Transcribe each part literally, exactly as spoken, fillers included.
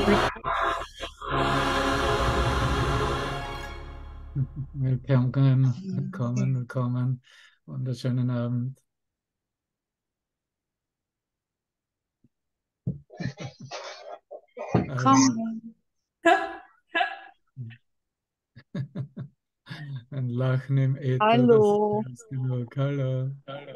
Willkommen, willkommen, willkommen. Wunderschönen Abend. Also, ein Lachen im Äther, das ist Hallo, mehr als genug. Hallo.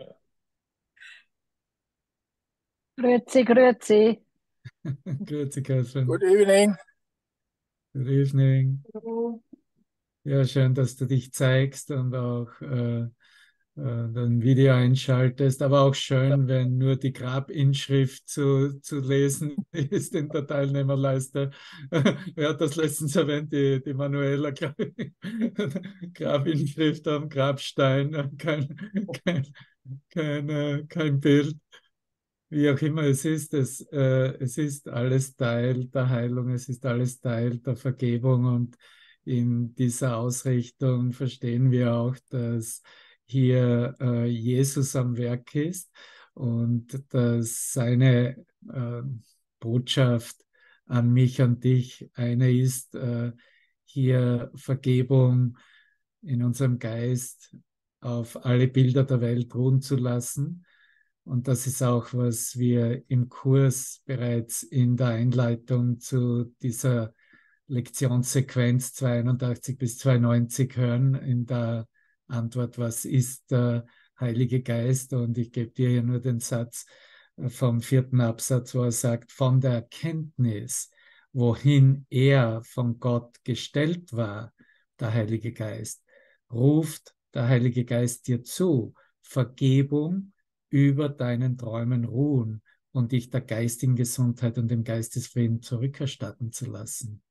grüezi, grüezi. Grüezi, Catherine. Good evening. Good evening. Hallo. Ja, schön, dass du dich zeigst und auch äh, äh, dein Video einschaltest. Aber auch schön, wenn nur die Grabinschrift zu, zu lesen ist in der Teilnehmerleiste. Wer hat das letztens erwähnt? Die, die Manuela, glaube ich. Grabinschrift am Grabstein, kein, kein, kein, äh, kein Bild. Wie auch immer es ist, es, äh, es ist alles Teil der Heilung, es ist alles Teil der Vergebung und in dieser Ausrichtung verstehen wir auch, dass hier äh, Jesus am Werk ist und dass seine äh, Botschaft an mich, an dich eine ist, äh, hier Vergebung in unserem Geist auf alle Bilder der Welt ruhen zu lassen. Und das ist auch, was wir im Kurs bereits in der Einleitung zu dieser Lektionssequenz zweihundertachtzig bis zweihundertneunzig hören, in der Antwort, was ist der Heilige Geist? Und ich gebe dir hier nur den Satz vom vierten Absatz, wo er sagt, von der Erkenntnis, wohin er von Gott gestellt war, der Heilige Geist, ruft der Heilige Geist dir zu, Vergebung, über deinen Träumen ruhen und dich der geistigen Gesundheit und dem Geistesfrieden zurückerstatten zu lassen.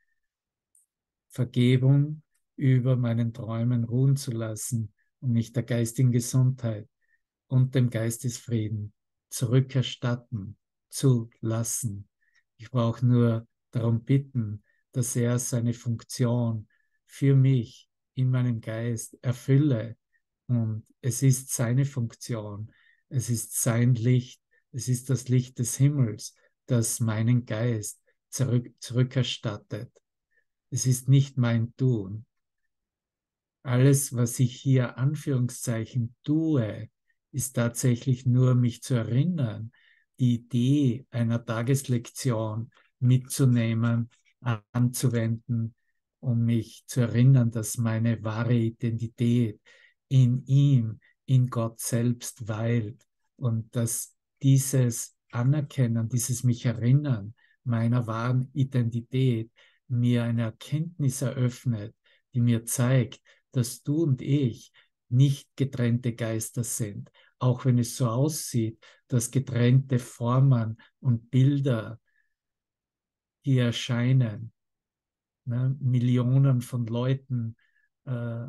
Vergebung über meinen Träumen ruhen zu lassen und mich der geistigen Gesundheit und dem Geistesfrieden zurückerstatten zu lassen. Ich brauche nur darum bitten, dass er seine Funktion für mich in meinem Geist erfülle. Und es ist seine Funktion, es ist sein Licht, es ist das Licht des Himmels, das meinen Geist zurück, zurückerstattet. Es ist nicht mein Tun. Alles, was ich hier Anführungszeichen tue, ist tatsächlich nur mich zu erinnern, die Idee einer Tageslektion mitzunehmen, anzuwenden, um mich zu erinnern, dass meine wahre Identität in ihm, in Gott selbst weilt und dass dieses Anerkennen, dieses mich erinnern meiner wahren Identität mir eine Erkenntnis eröffnet, die mir zeigt, dass du und ich nicht getrennte Geister sind, auch wenn es so aussieht, dass getrennte Formen und Bilder hier erscheinen. Ne? Millionen von Leuten, äh,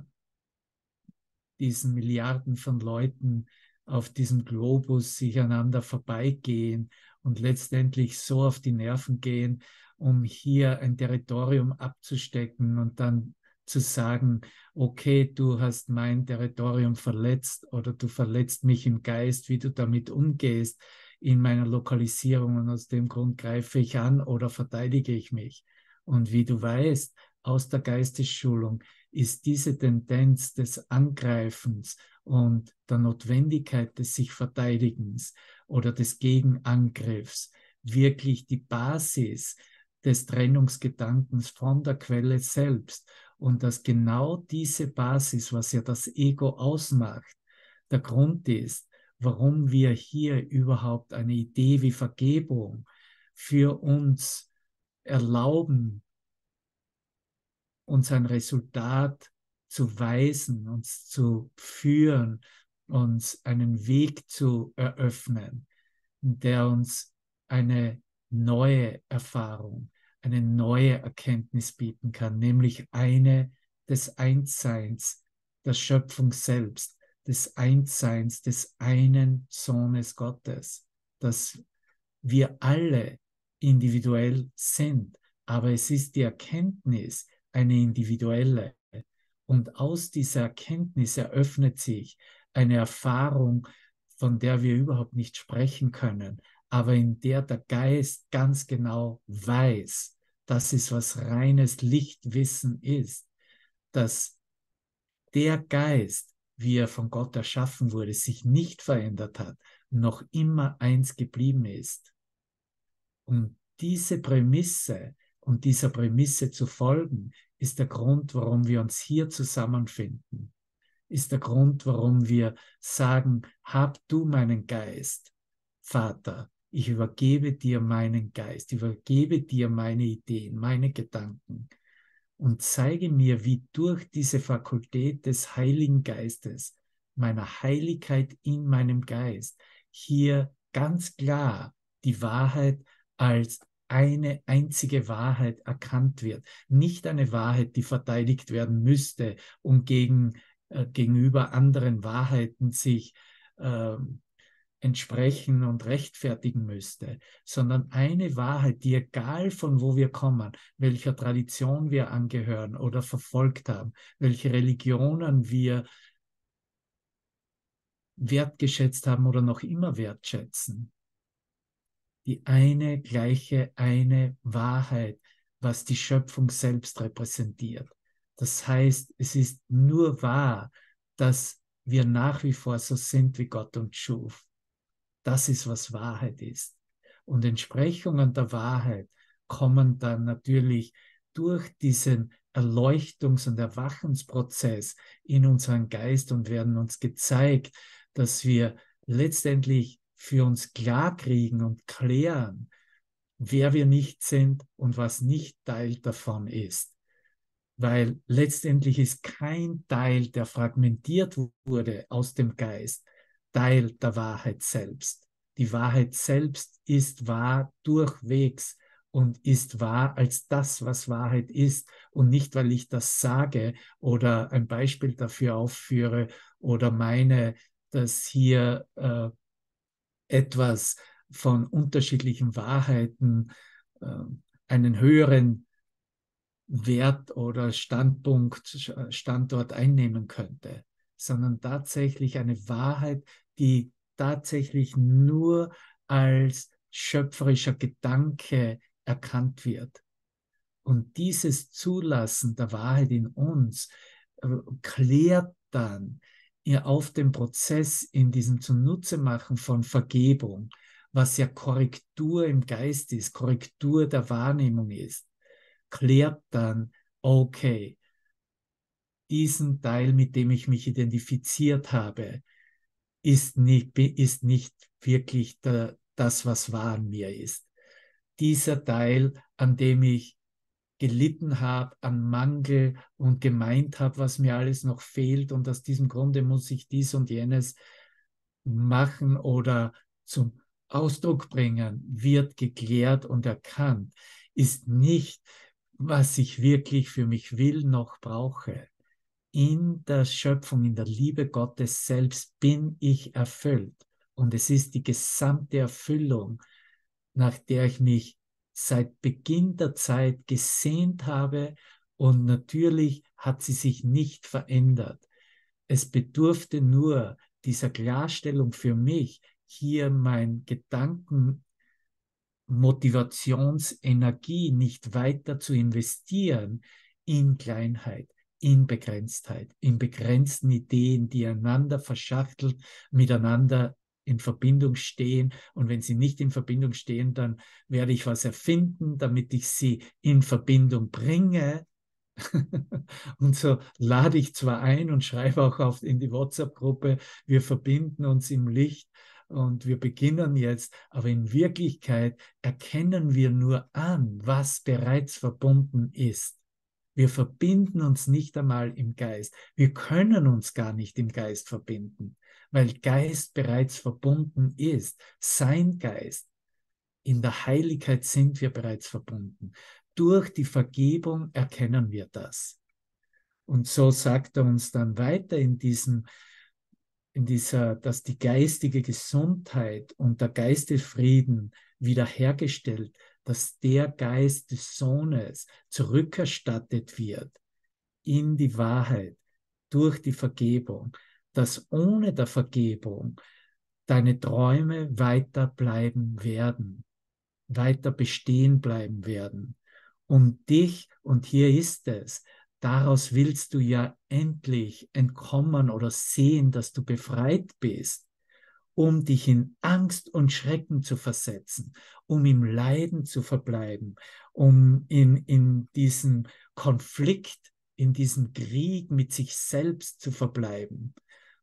diesen Milliarden von Leuten auf diesem Globus sich einander vorbeigehen und letztendlich so auf die Nerven gehen, um hier ein Territorium abzustecken und dann zu sagen, okay, du hast mein Territorium verletzt oder du verletzt mich im Geist, wie du damit umgehst in meiner Lokalisierung und aus dem Grund greife ich an oder verteidige ich mich. Und wie du weißt, aus der Geistesschulung ist diese Tendenz des Angreifens und der Notwendigkeit des sich Verteidigens oder des Gegenangriffs wirklich die Basis des Trennungsgedankens von der Quelle selbst und dass genau diese Basis, was ja das Ego ausmacht, der Grund ist, warum wir hier überhaupt eine Idee wie Vergebung für uns erlauben, uns ein Resultat zu weisen, uns zu führen, uns einen Weg zu eröffnen, der uns eine neue Erfahrung, eine neue Erkenntnis bieten kann, nämlich eine des Einsseins der Schöpfung selbst, des Einsseins des einen Sohnes Gottes, dass wir alle individuell sind, aber es ist die Erkenntnis, eine individuelle. Und aus dieser Erkenntnis eröffnet sich eine Erfahrung, von der wir überhaupt nicht sprechen können, aber in der der Geist ganz genau weiß, das ist, was reines Lichtwissen ist, dass der Geist, wie er von Gott erschaffen wurde, sich nicht verändert hat, noch immer eins geblieben ist. Und diese Prämisse und dieser Prämisse zu folgen, ist der Grund, warum wir uns hier zusammenfinden. Ist der Grund, warum wir sagen, hab du meinen Geist, Vater, ich übergebe dir meinen Geist, ich übergebe dir meine Ideen, meine Gedanken und zeige mir, wie durch diese Fakultät des Heiligen Geistes, meiner Heiligkeit in meinem Geist, hier ganz klar die Wahrheit als eine einzige Wahrheit erkannt wird. Nicht eine Wahrheit, die verteidigt werden müsste, um gegen, äh, gegenüber anderen Wahrheiten sich äh, entsprechen und rechtfertigen müsste, sondern eine Wahrheit, die egal von wo wir kommen, welcher Tradition wir angehören oder verfolgt haben, welche Religionen wir wertgeschätzt haben oder noch immer wertschätzen, die eine gleiche, eine Wahrheit, was die Schöpfung selbst repräsentiert. Das heißt, es ist nur wahr, dass wir nach wie vor so sind, wie Gott uns schuf. Das ist, was Wahrheit ist. Und Entsprechungen der Wahrheit kommen dann natürlich durch diesen Erleuchtungs- und Erwachensprozess in unseren Geist und werden uns gezeigt, dass wir letztendlich für uns klarkriegen und klären, wer wir nicht sind und was nicht Teil davon ist. Weil letztendlich ist kein Teil, der fragmentiert wurde aus dem Geist, Teil der Wahrheit selbst. Die Wahrheit selbst ist wahr durchwegs und ist wahr als das, was Wahrheit ist und nicht, weil ich das sage oder ein Beispiel dafür aufführe oder meine, dass hier äh, etwas von unterschiedlichen Wahrheiten äh, einen höheren Wert oder Standpunkt, Standort einnehmen könnte, sondern tatsächlich eine Wahrheit, die tatsächlich nur als schöpferischer Gedanke erkannt wird. Und dieses Zulassen der Wahrheit in uns äh, klärt dann ihr auf dem Prozess in diesem Zunutze-machen von Vergebung, was ja Korrektur im Geist ist, Korrektur der Wahrnehmung ist, klärt dann, okay, diesen Teil, mit dem ich mich identifiziert habe, ist nicht, ist nicht wirklich der, das, was wahr an mir ist. Dieser Teil, an dem ich gelitten habe, an Mangel und gemeint habe, was mir alles noch fehlt und aus diesem Grunde muss ich dies und jenes machen oder zum Ausdruck bringen, wird geklärt und erkannt, ist nicht, was ich wirklich für mich will, noch brauche. In der Schöpfung, in der Liebe Gottes selbst bin ich erfüllt. Und es ist die gesamte Erfüllung, nach der ich mich seit Beginn der Zeit gesehnt habe. Und natürlich hat sie sich nicht verändert. Es bedurfte nur dieser Klarstellung für mich, hier mein Gedanken Motivationsenergie nicht weiter zu investieren in Kleinheit, in Begrenztheit, in begrenzten Ideen, die einander verschachtelt, miteinander in Verbindung stehen. Und wenn sie nicht in Verbindung stehen, dann werde ich was erfinden, damit ich sie in Verbindung bringe. Und so lade ich zwar ein und schreibe auch auf in die WhatsApp-Gruppe, wir verbinden uns im Licht und wir beginnen jetzt, aber in Wirklichkeit erkennen wir nur an, was bereits verbunden ist. Wir verbinden uns nicht einmal im Geist. Wir können uns gar nicht im Geist verbinden, weil Geist bereits verbunden ist. Sein Geist. In der Heiligkeit sind wir bereits verbunden. Durch die Vergebung erkennen wir das. Und so sagt er uns dann weiter in diesem, in dieser, dass die geistige Gesundheit und der Geistesfrieden wiederhergestellt, dass der Geist des Sohnes zurückerstattet wird in die Wahrheit durch die Vergebung, dass ohne der Vergebung deine Träume weiter bleiben werden, weiter bestehen bleiben werden. Und dich, und hier ist es, daraus willst du ja endlich entkommen oder sehen, dass du befreit bist, um dich in Angst und Schrecken zu versetzen, um im Leiden zu verbleiben, um in, in diesem Konflikt, in diesem Krieg mit sich selbst zu verbleiben.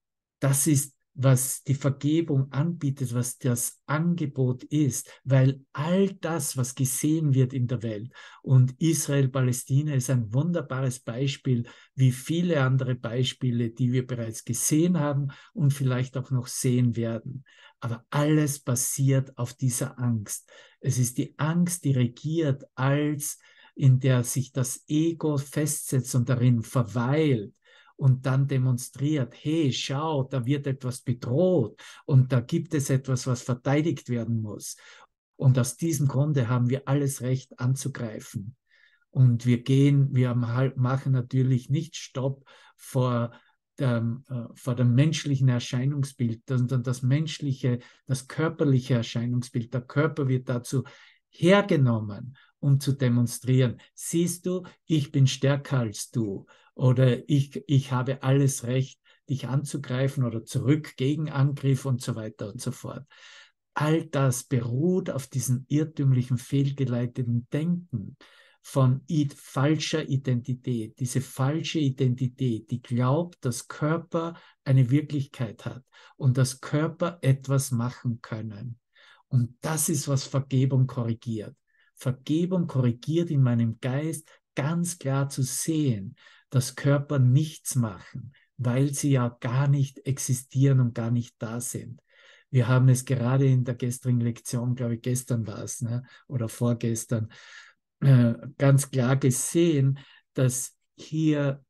Das ist, was die Vergebung anbietet, was das Angebot ist, weil all das, was gesehen wird in der Welt, und Israel-Palästina ist ein wunderbares Beispiel, wie viele andere Beispiele, die wir bereits gesehen haben und vielleicht auch noch sehen werden. Aber alles basiert auf dieser Angst. Es ist die Angst, die regiert, als in der sich das Ego festsetzt und darin verweilt und dann demonstriert, hey, schau, da wird etwas bedroht und da gibt es etwas, was verteidigt werden muss. Und aus diesem Grunde haben wir alles Recht anzugreifen. Und wir gehen, wir machen natürlich nicht Stopp vor dem, äh, vor dem menschlichen Erscheinungsbild, sondern das menschliche, das körperliche Erscheinungsbild. Der Körper wird dazu hergenommen, um zu demonstrieren. Siehst du, ich bin stärker als du. Oder ich, ich habe alles Recht, dich anzugreifen oder zurück gegen Angriff und so weiter und so fort. All das beruht auf diesem irrtümlichen, fehlgeleiteten Denken von falscher Identität. Diese falsche Identität, die glaubt, dass Körper eine Wirklichkeit hat und dass Körper etwas machen können. Und das ist, was Vergebung korrigiert. Vergebung korrigiert in meinem Geist ganz klar zu sehen, dass Körper nichts machen, weil sie ja gar nicht existieren und gar nicht da sind. Wir haben es gerade in der gestrigen Lektion, glaube ich, gestern war es, ne, oder vorgestern, äh, ganz klar gesehen, dass hier,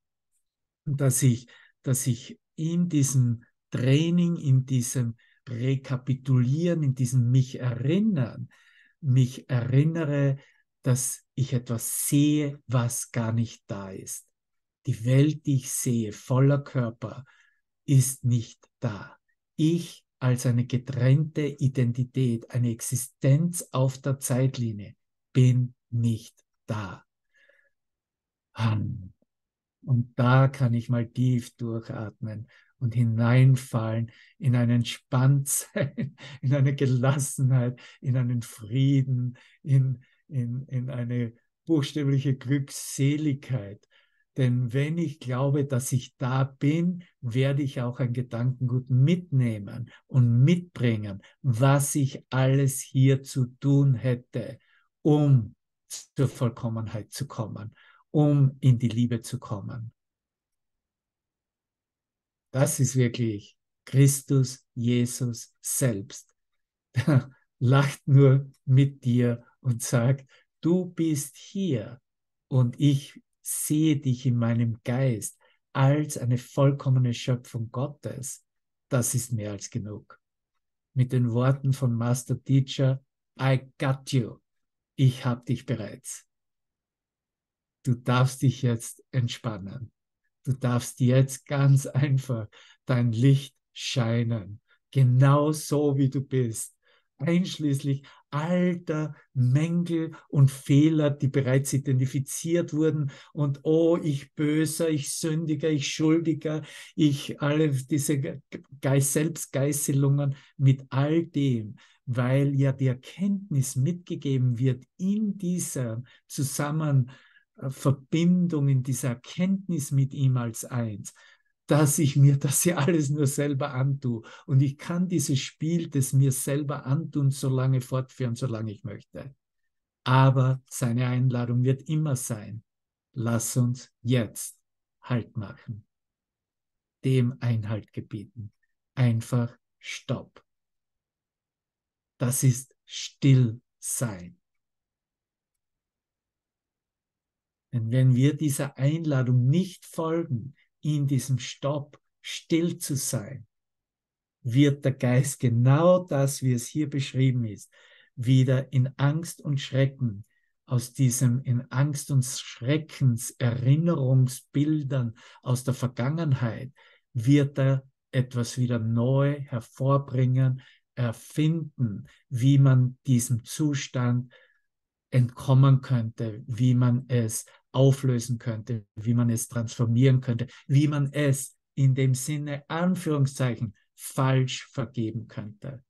dass ich, dass ich in diesem Training, in diesem Rekapitulieren, in diesem mich erinnern, mich erinnere, dass ich etwas sehe, was gar nicht da ist. Die Welt, die ich sehe, voller Körper, ist nicht da. Ich als eine getrennte Identität, eine Existenz auf der Zeitlinie, bin nicht da. Und da kann ich mal tief durchatmen und hineinfallen in ein Entspanntsein, in eine Gelassenheit, in einen Frieden, in, in, in eine buchstäbliche Glückseligkeit. Denn wenn ich glaube, dass ich da bin, werde ich auch ein Gedankengut mitnehmen und mitbringen, was ich alles hier zu tun hätte, um zur Vollkommenheit zu kommen, um in die Liebe zu kommen. Das ist wirklich Christus, Jesus selbst. Der lacht nur mit dir und sagt, du bist hier und ich sehe dich in meinem Geist als eine vollkommene Schöpfung Gottes. Das ist mehr als genug. Mit den Worten von Master Teacher, I got you. Ich habe dich bereits. Du darfst dich jetzt entspannen. Du darfst jetzt ganz einfach dein Licht scheinen, genau so wie du bist, einschließlich all der Mängel und Fehler, die bereits identifiziert wurden und oh, ich Böser, ich Sündiger, ich Schuldiger, ich alle diese Geist, Selbstgeißelungen mit all dem, weil ja die Erkenntnis mitgegeben wird in dieser Zusammenarbeit, Verbindung, in dieser Erkenntnis mit ihm als eins, dass ich mir das ja alles nur selber antue. Und ich kann dieses Spiel des mir selber antun so lange fortführen, solange ich möchte. Aber seine Einladung wird immer sein, lass uns jetzt Halt machen, dem Einhalt gebieten. Einfach Stopp. Das ist Stillsein. Denn wenn wir dieser Einladung nicht folgen, in diesem Stopp still zu sein, wird der Geist genau das, wie es hier beschrieben ist, wieder in Angst und Schrecken, aus diesem in Angst und Schreckens Erinnerungsbildern aus der Vergangenheit, wird er etwas wieder neu hervorbringen, erfinden, wie man diesem Zustand entkommen könnte, wie man es auflösen könnte, wie man es transformieren könnte, wie man es in dem Sinne, Anführungszeichen, falsch vergeben könnte.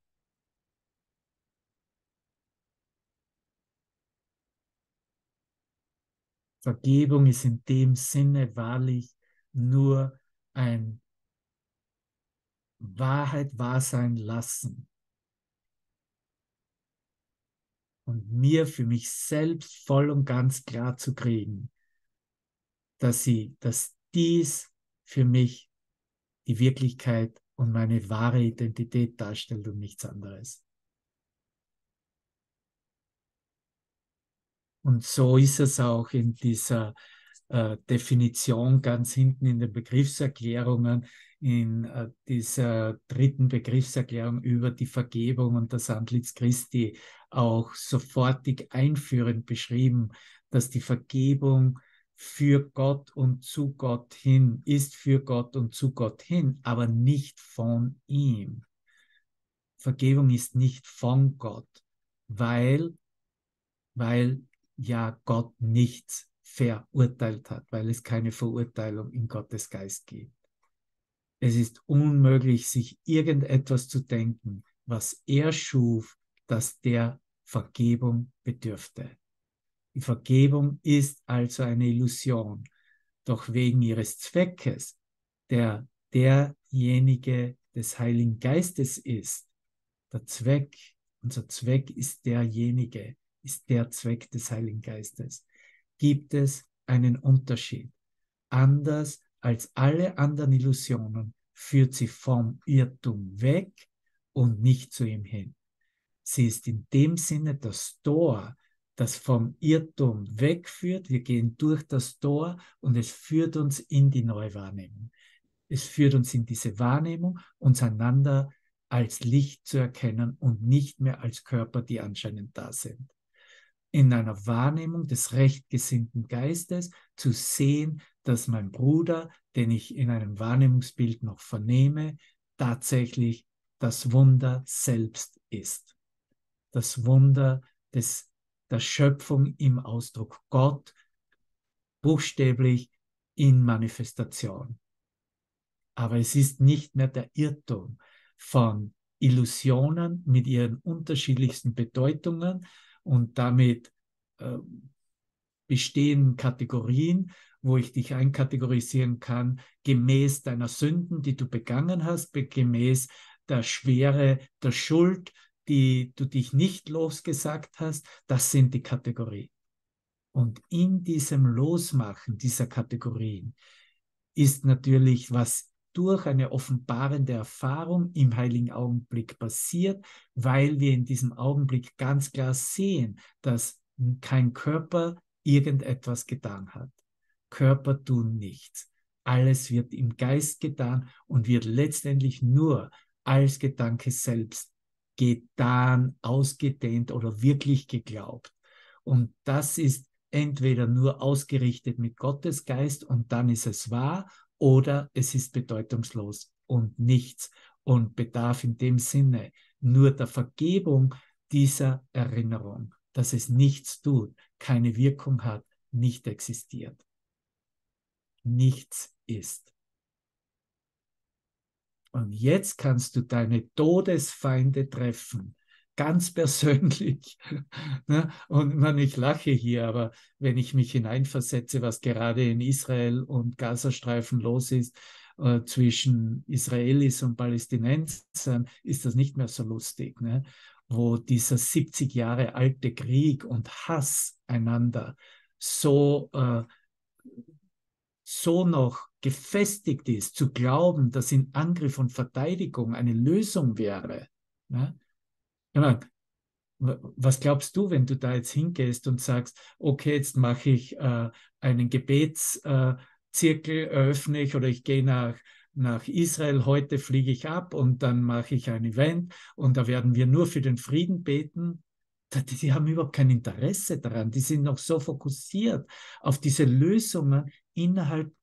Vergebung ist in dem Sinne wahrlich nur ein Wahrheit wahr sein lassen. Und mir für mich selbst voll und ganz klar zu kriegen, dass sie, dass dies für mich die Wirklichkeit und meine wahre Identität darstellt und nichts anderes. Und so ist es auch in dieser äh, Definition ganz hinten in den Begriffserklärungen, in äh, dieser dritten Begriffserklärung über die Vergebung und das Antlitz Christi auch sofortig einführend beschrieben, dass die Vergebung für Gott und zu Gott hin ist, für Gott und zu Gott hin, aber nicht von ihm. Vergebung ist nicht von Gott, weil, weil ja Gott nichts verurteilt hat, weil es keine Verurteilung in Gottes Geist gibt. Es ist unmöglich, sich irgendetwas zu denken, was er schuf, das der Vergebung bedürfte. Die Vergebung ist also eine Illusion, doch wegen ihres Zweckes, der derjenige des Heiligen Geistes ist, der Zweck, unser Zweck ist derjenige, ist der Zweck des Heiligen Geistes, gibt es einen Unterschied. Anders als alle anderen Illusionen führt sie vom Irrtum weg und nicht zu ihm hin. Sie ist in dem Sinne das Tor, das vom Irrtum wegführt. Wir gehen durch das Tor und es führt uns in die neue Wahrnehmung. Es führt uns in diese Wahrnehmung, uns einander als Licht zu erkennen und nicht mehr als Körper, die anscheinend da sind. In einer Wahrnehmung des rechtgesinnten Geistes zu sehen, dass mein Bruder, den ich in einem Wahrnehmungsbild noch vernehme, tatsächlich das Wunder selbst ist. Das Wunder des, der Schöpfung im Ausdruck Gott, buchstäblich in Manifestation. Aber es ist nicht mehr der Irrtum von Illusionen mit ihren unterschiedlichsten Bedeutungen und damit äh, bestehen Kategorien, wo ich dich einkategorisieren kann, gemäß deiner Sünden, die du begangen hast, gemäß der Schwere der Schuld, die du dich nicht losgesagt hast. Das sind die Kategorien. Und in diesem Losmachen dieser Kategorien ist natürlich, was durch eine offenbarende Erfahrung im heiligen Augenblick passiert, weil wir in diesem Augenblick ganz klar sehen, dass kein Körper irgendetwas getan hat. Körper tun nichts. Alles wird im Geist getan und wird letztendlich nur als Gedanke selbst getan, ausgedehnt oder wirklich geglaubt. Und das ist entweder nur ausgerichtet mit Gottes Geist und dann ist es wahr, oder es ist bedeutungslos und nichts und bedarf in dem Sinne nur der Vergebung dieser Erinnerung, dass es nichts tut, keine Wirkung hat, nicht existiert. Nichts ist. Und jetzt kannst du deine Todesfeinde treffen, ganz persönlich. Und man, ich lache hier, aber wenn ich mich hineinversetze, was gerade in Israel und Gazastreifen los ist, äh, zwischen Israelis und Palästinensern, ist das nicht mehr so lustig, ne? Wo dieser siebzig Jahre alte Krieg und Hass einander so, äh, so noch gefestigt ist, zu glauben, dass in Angriff und Verteidigung eine Lösung wäre. Ne? Ich meine, was glaubst du, wenn du da jetzt hingehst und sagst, okay, jetzt mache ich äh, einen Gebetszirkel, äh, eröffne ich oder ich gehe nach, nach Israel, heute fliege ich ab und dann mache ich ein Event und da werden wir nur für den Frieden beten. Die, die haben überhaupt kein Interesse daran. Die sind noch so fokussiert auf diese Lösungen innerhalb des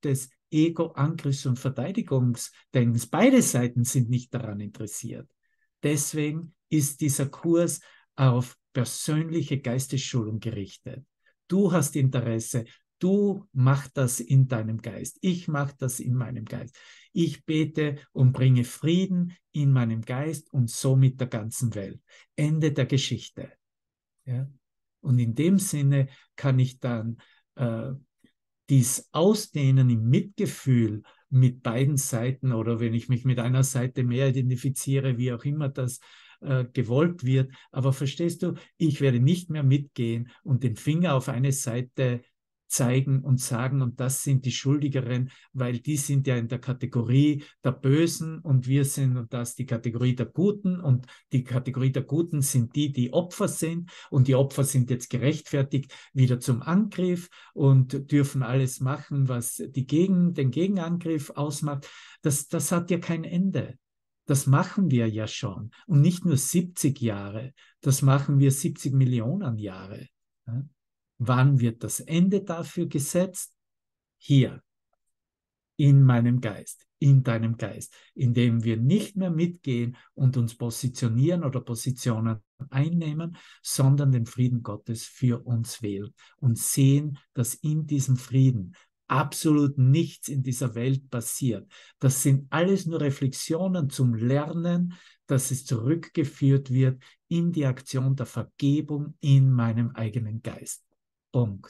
Ego, Angriffs- und Verteidigungsdenkens. Beide Seiten sind nicht daran interessiert. Deswegen ist dieser Kurs auf persönliche Geistesschulung gerichtet. Du hast Interesse, du machst das in deinem Geist, ich mache das in meinem Geist. Ich bete und bringe Frieden in meinem Geist und somit der ganzen Welt. Ende der Geschichte. Ja? Und in dem Sinne kann ich dann äh, dies Ausdehnen im Mitgefühl mit beiden Seiten oder wenn ich mich mit einer Seite mehr identifiziere, wie auch immer das äh, gewollt wird. Aber verstehst du, ich werde nicht mehr mitgehen und den Finger auf eine Seite zeigen und sagen, und das sind die Schuldigeren, weil die sind ja in der Kategorie der Bösen und wir sind und das die Kategorie der Guten und die Kategorie der Guten sind die, die Opfer sind und die Opfer sind jetzt gerechtfertigt wieder zum Angriff und dürfen alles machen, was die Gegen, den Gegenangriff ausmacht. Das, das hat ja kein Ende. Das machen wir ja schon. Und nicht nur siebzig Jahre, das machen wir siebzig Millionen Jahre. Ja? Wann wird das Ende dafür gesetzt? Hier, in meinem Geist, in deinem Geist, indem wir nicht mehr mitgehen und uns positionieren oder Positionen einnehmen, sondern den Frieden Gottes für uns wählen und sehen, dass in diesem Frieden absolut nichts in dieser Welt passiert. Das sind alles nur Reflexionen zum Lernen, dass es zurückgeführt wird in die Aktion der Vergebung in meinem eigenen Geist. Punkt.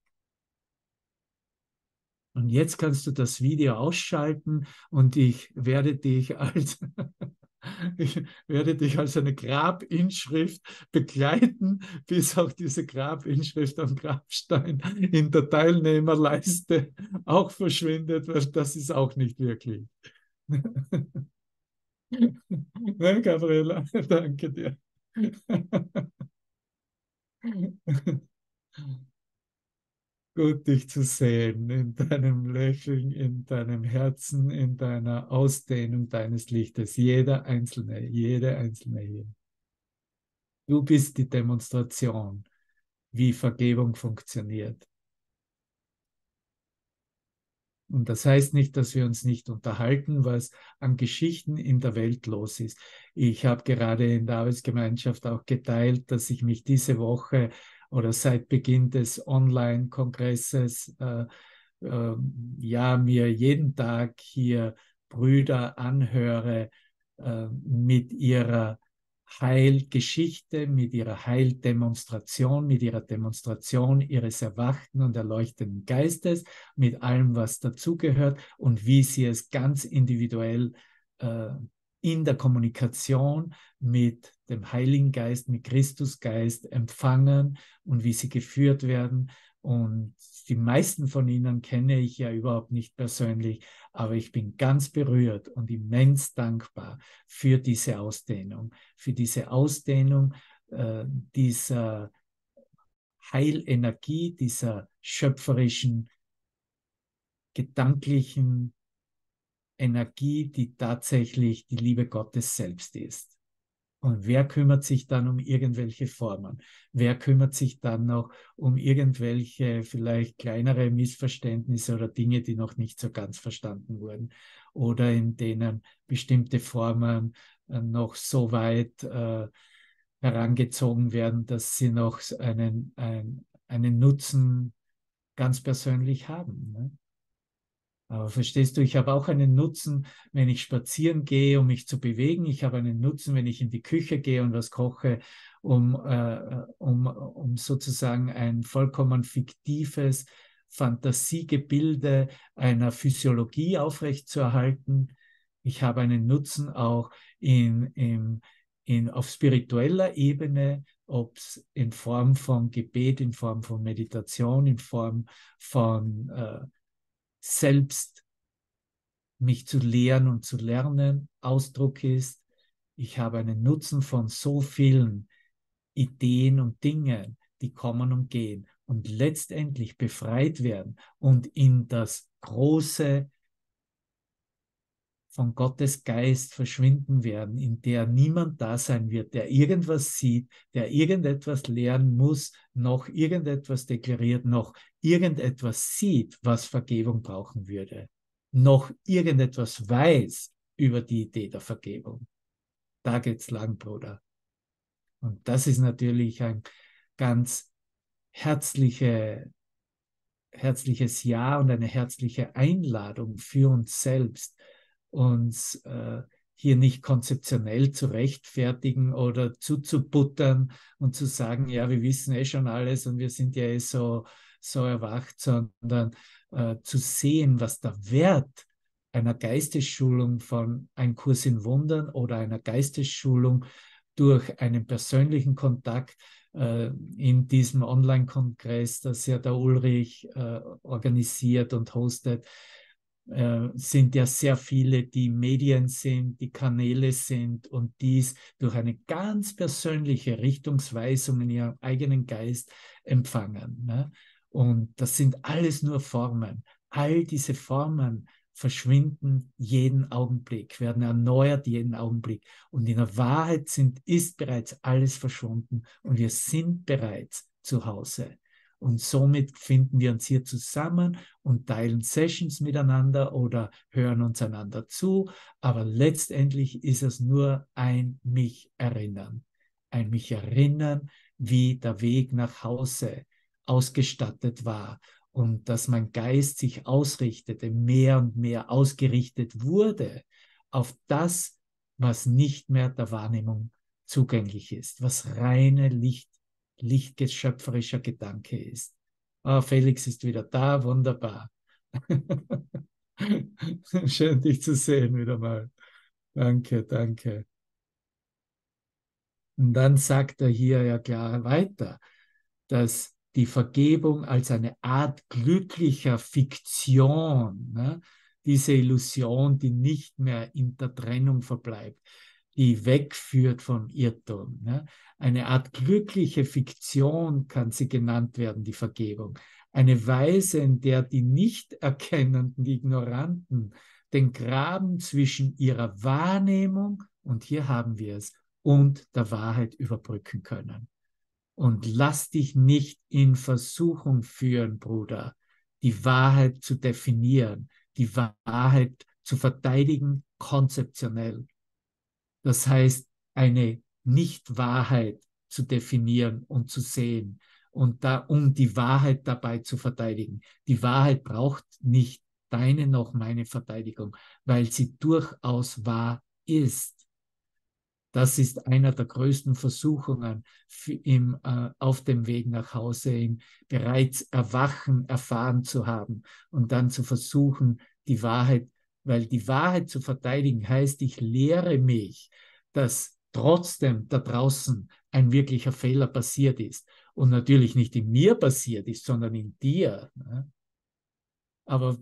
Und jetzt kannst du das Video ausschalten und ich werde dich als, ich werde dich als eine Grabinschrift begleiten, bis auch diese Grabinschrift am Grabstein in der Teilnehmerleiste auch verschwindet, weil das ist auch nicht wirklich. Nein, Gabriela, danke dir. Gut, dich zu sehen, in deinem Lächeln, in deinem Herzen, in deiner Ausdehnung deines Lichtes. Jeder Einzelne, jede Einzelne hier. Du bist die Demonstration, wie Vergebung funktioniert. Und das heißt nicht, dass wir uns nicht unterhalten, was an Geschichten in der Welt los ist. Ich habe gerade in der Arbeitsgemeinschaft auch geteilt, dass ich mich diese Woche oder seit Beginn des Online-Kongresses äh, äh, ja mir jeden Tag hier Brüder anhöre äh, mit ihrer Heilgeschichte, mit ihrer Heildemonstration, mit ihrer Demonstration ihres erwachten und erleuchteten Geistes, mit allem, was dazugehört und wie sie es ganz individuell äh, in der Kommunikation mit dem Heiligen Geist, mit Christusgeist empfangen und wie sie geführt werden. Und die meisten von ihnen kenne ich ja überhaupt nicht persönlich, aber ich bin ganz berührt und immens dankbar für diese Ausdehnung, für diese Ausdehnung äh, dieser Heilenergie, dieser schöpferischen, gedanklichen Energie, die tatsächlich die Liebe Gottes selbst ist. Und wer kümmert sich dann um irgendwelche Formen? Wer kümmert sich dann noch um irgendwelche vielleicht kleinere Missverständnisse oder Dinge, die noch nicht so ganz verstanden wurden oder in denen bestimmte Formen äh, noch so weit äh, herangezogen werden, dass sie noch einen, ein, einen Nutzen ganz persönlich haben. Ne? Aber verstehst du, ich habe auch einen Nutzen, wenn ich spazieren gehe, um mich zu bewegen. Ich habe einen Nutzen, wenn ich in die Küche gehe und was koche, um, äh, um, um sozusagen ein vollkommen fiktives Fantasiegebilde einer Physiologie aufrechtzuerhalten. Ich habe einen Nutzen auch in, in, in, auf spiritueller Ebene, ob es in Form von Gebet, in Form von Meditation, in Form von äh, selbst mich zu lehren und zu lernen, Ausdruck ist, ich habe einen Nutzen von so vielen Ideen und Dingen, die kommen und gehen und letztendlich befreit werden und in das große von Gottes Geist verschwinden werden, in der niemand da sein wird, der irgendwas sieht, der irgendetwas lernen muss, noch irgendetwas deklariert, noch irgendetwas sieht, was Vergebung brauchen würde. noch irgendetwas weiß über die Idee der Vergebung. Da geht's lang, Bruder. Und das ist natürlich ein ganz herzliche, herzliches Ja und eine herzliche Einladung für uns selbst, uns äh, hier nicht konzeptionell zu rechtfertigen oder zuzubuttern und zu sagen, ja, wir wissen eh schon alles und wir sind ja eh so, so erwacht, sondern äh, zu sehen, was der Wert einer Geistesschulung von einem Kurs in Wundern oder einer Geistesschulung durch einen persönlichen Kontakt äh, in diesem Online-Kongress, das ja der Ulrich äh, organisiert und hostet, äh, sind ja sehr viele, die Medien sind, die Kanäle sind und dies durch eine ganz persönliche Richtungsweisung in ihrem eigenen Geist empfangen. Ne? Und das sind alles nur Formen. All diese Formen verschwinden jeden Augenblick, werden erneuert jeden Augenblick. Und in der Wahrheit sind, ist bereits alles verschwunden und wir sind bereits zu Hause. Und somit finden wir uns hier zusammen und teilen Sessions miteinander oder hören uns einander zu. Aber letztendlich ist es nur ein mich erinnern. Ein mich erinnern, wie der Weg nach Hause ausgestattet war und dass mein Geist sich ausrichtete, mehr und mehr ausgerichtet wurde auf das, was nicht mehr der Wahrnehmung zugänglich ist, was reine Licht, lichtgeschöpferischer Gedanke ist. Oh, Felix ist wieder da, wunderbar. Schön, dich zu sehen wieder mal. Danke, danke. Und dann sagt er hier ja klar weiter, dass die Vergebung als eine Art glücklicher Fiktion, ne, diese Illusion, die nicht mehr in der Trennung verbleibt, die wegführt vom Irrtum. Ne? Eine Art glückliche Fiktion kann sie genannt werden, die Vergebung. Eine Weise, in der die Nichterkennenden, die Ignoranten, den Graben zwischen ihrer Wahrnehmung, und hier haben wir es, und der Wahrheit überbrücken können. Und lass dich nicht in Versuchung führen, Bruder, die Wahrheit zu definieren, die Wahrheit zu verteidigen, konzeptionell. Das heißt, eine Nicht-Wahrheit zu definieren und zu sehen und da, um die Wahrheit dabei zu verteidigen. Die Wahrheit braucht nicht deine noch meine Verteidigung, weil sie durchaus wahr ist. Das ist einer der größten Versuchungen für, im, äh, auf dem Weg nach Hause, im bereits Erwachen erfahren zu haben und dann zu versuchen, die Wahrheit, weil die Wahrheit zu verteidigen heißt, ich lehre mich, dass trotzdem da draußen ein wirklicher Fehler passiert ist und natürlich nicht in mir passiert ist, sondern in dir. Ne? Aber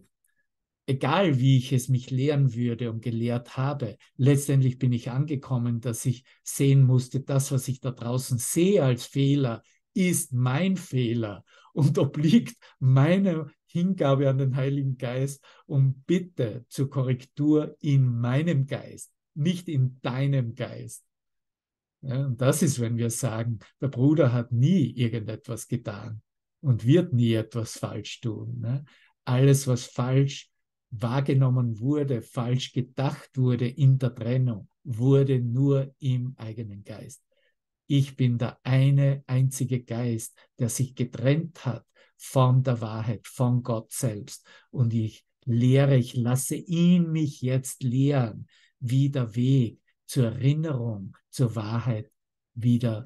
egal wie ich es mich lehren würde und gelehrt habe, letztendlich bin ich angekommen, dass ich sehen musste, das, was ich da draußen sehe als Fehler, ist mein Fehler und obliegt meiner Hingabe an den Heiligen Geist und Bitte zur Korrektur in meinem Geist, nicht in deinem Geist. Ja, und das ist, wenn wir sagen, der Bruder hat nie irgendetwas getan und wird nie etwas falsch tun. Ne? Alles, was falsch wahrgenommen wurde, falsch gedacht wurde in der Trennung, wurde nur im eigenen Geist. Ich bin der eine einzige Geist, der sich getrennt hat von der Wahrheit, von Gott selbst. Und ich lehre, ich lasse ihn mich jetzt lehren, wie der Weg zur Erinnerung, zur Wahrheit wieder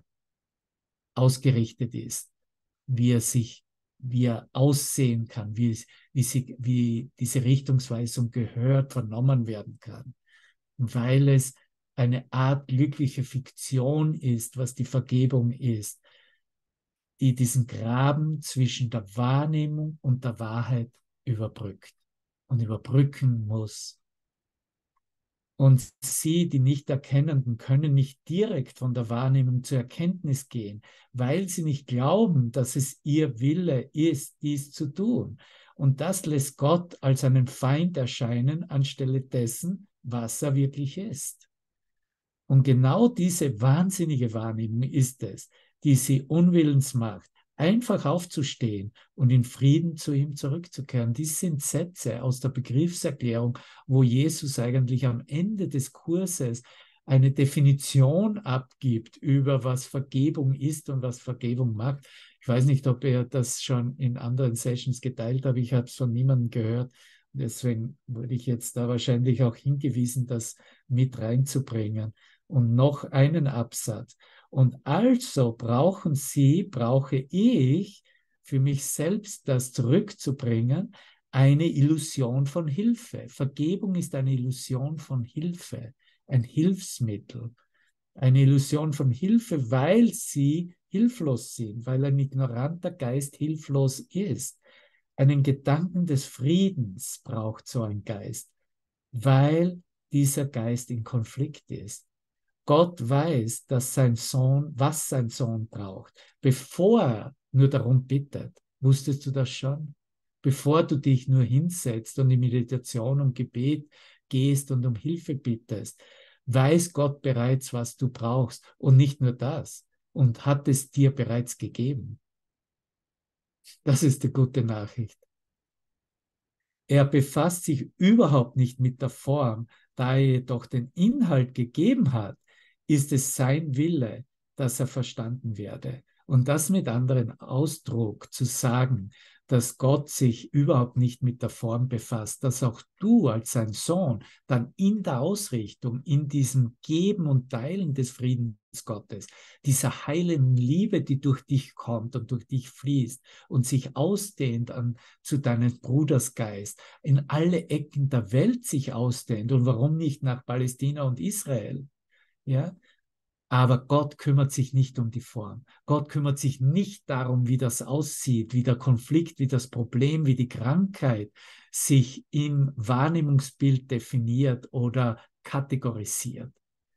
ausgerichtet ist, wie er sich, wie er aussehen kann, wie, es, wie, sie, wie diese Richtungsweisung gehört, vernommen werden kann. Weil es eine Art glückliche Fiktion ist, was die Vergebung ist, die diesen Graben zwischen der Wahrnehmung und der Wahrheit überbrückt und überbrücken muss. Und sie, die Nicht-Erkennenden, können nicht direkt von der Wahrnehmung zur Erkenntnis gehen, weil sie nicht glauben, dass es ihr Wille ist, dies zu tun. Und das lässt Gott als einen Feind erscheinen, anstelle dessen, was er wirklich ist. Und genau diese wahnsinnige Wahrnehmung ist es, die sie unwillens macht, einfach aufzustehen und in Frieden zu ihm zurückzukehren. Dies sind Sätze aus der Begriffserklärung, wo Jesus eigentlich am Ende des Kurses eine Definition abgibt über was Vergebung ist und was Vergebung macht. Ich weiß nicht, ob er das schon in anderen Sessions geteilt hat, ich habe es von niemandem gehört. Deswegen wurde ich jetzt da wahrscheinlich auch hingewiesen, das mit reinzubringen. Und noch einen Absatz. Und also brauchen Sie, brauche ich für mich selbst das zurückzubringen, eine Illusion von Hilfe. Vergebung ist eine Illusion von Hilfe, ein Hilfsmittel. Eine Illusion von Hilfe, weil sie hilflos sind, weil ein ignoranter Geist hilflos ist. Einen Gedanken des Friedens braucht so ein Geist, weil dieser Geist in Konflikt ist. Gott weiß, dass sein Sohn, was sein Sohn braucht, bevor er nur darum bittet. Wusstest du das schon? Bevor du dich nur hinsetzt und in Meditation und Gebet gehst und um Hilfe bittest, weiß Gott bereits, was du brauchst und nicht nur das und hat es dir bereits gegeben. Das ist die gute Nachricht. Er befasst sich überhaupt nicht mit der Form, da er jedoch den Inhalt gegeben hat, ist es sein Wille, dass er verstanden werde. Und das mit anderen Ausdruck zu sagen, dass Gott sich überhaupt nicht mit der Form befasst, dass auch du als sein Sohn dann in der Ausrichtung, in diesem Geben und Teilen des Friedens Gottes, dieser heiligen Liebe, die durch dich kommt und durch dich fließt und sich ausdehnt an, zu deinem Brudersgeist, in alle Ecken der Welt sich ausdehnt und warum nicht nach Palästina und Israel, ja? Aber Gott kümmert sich nicht um die Form. Gott kümmert sich nicht darum, wie das aussieht, wie der Konflikt, wie das Problem, wie die Krankheit sich im Wahrnehmungsbild definiert oder kategorisiert.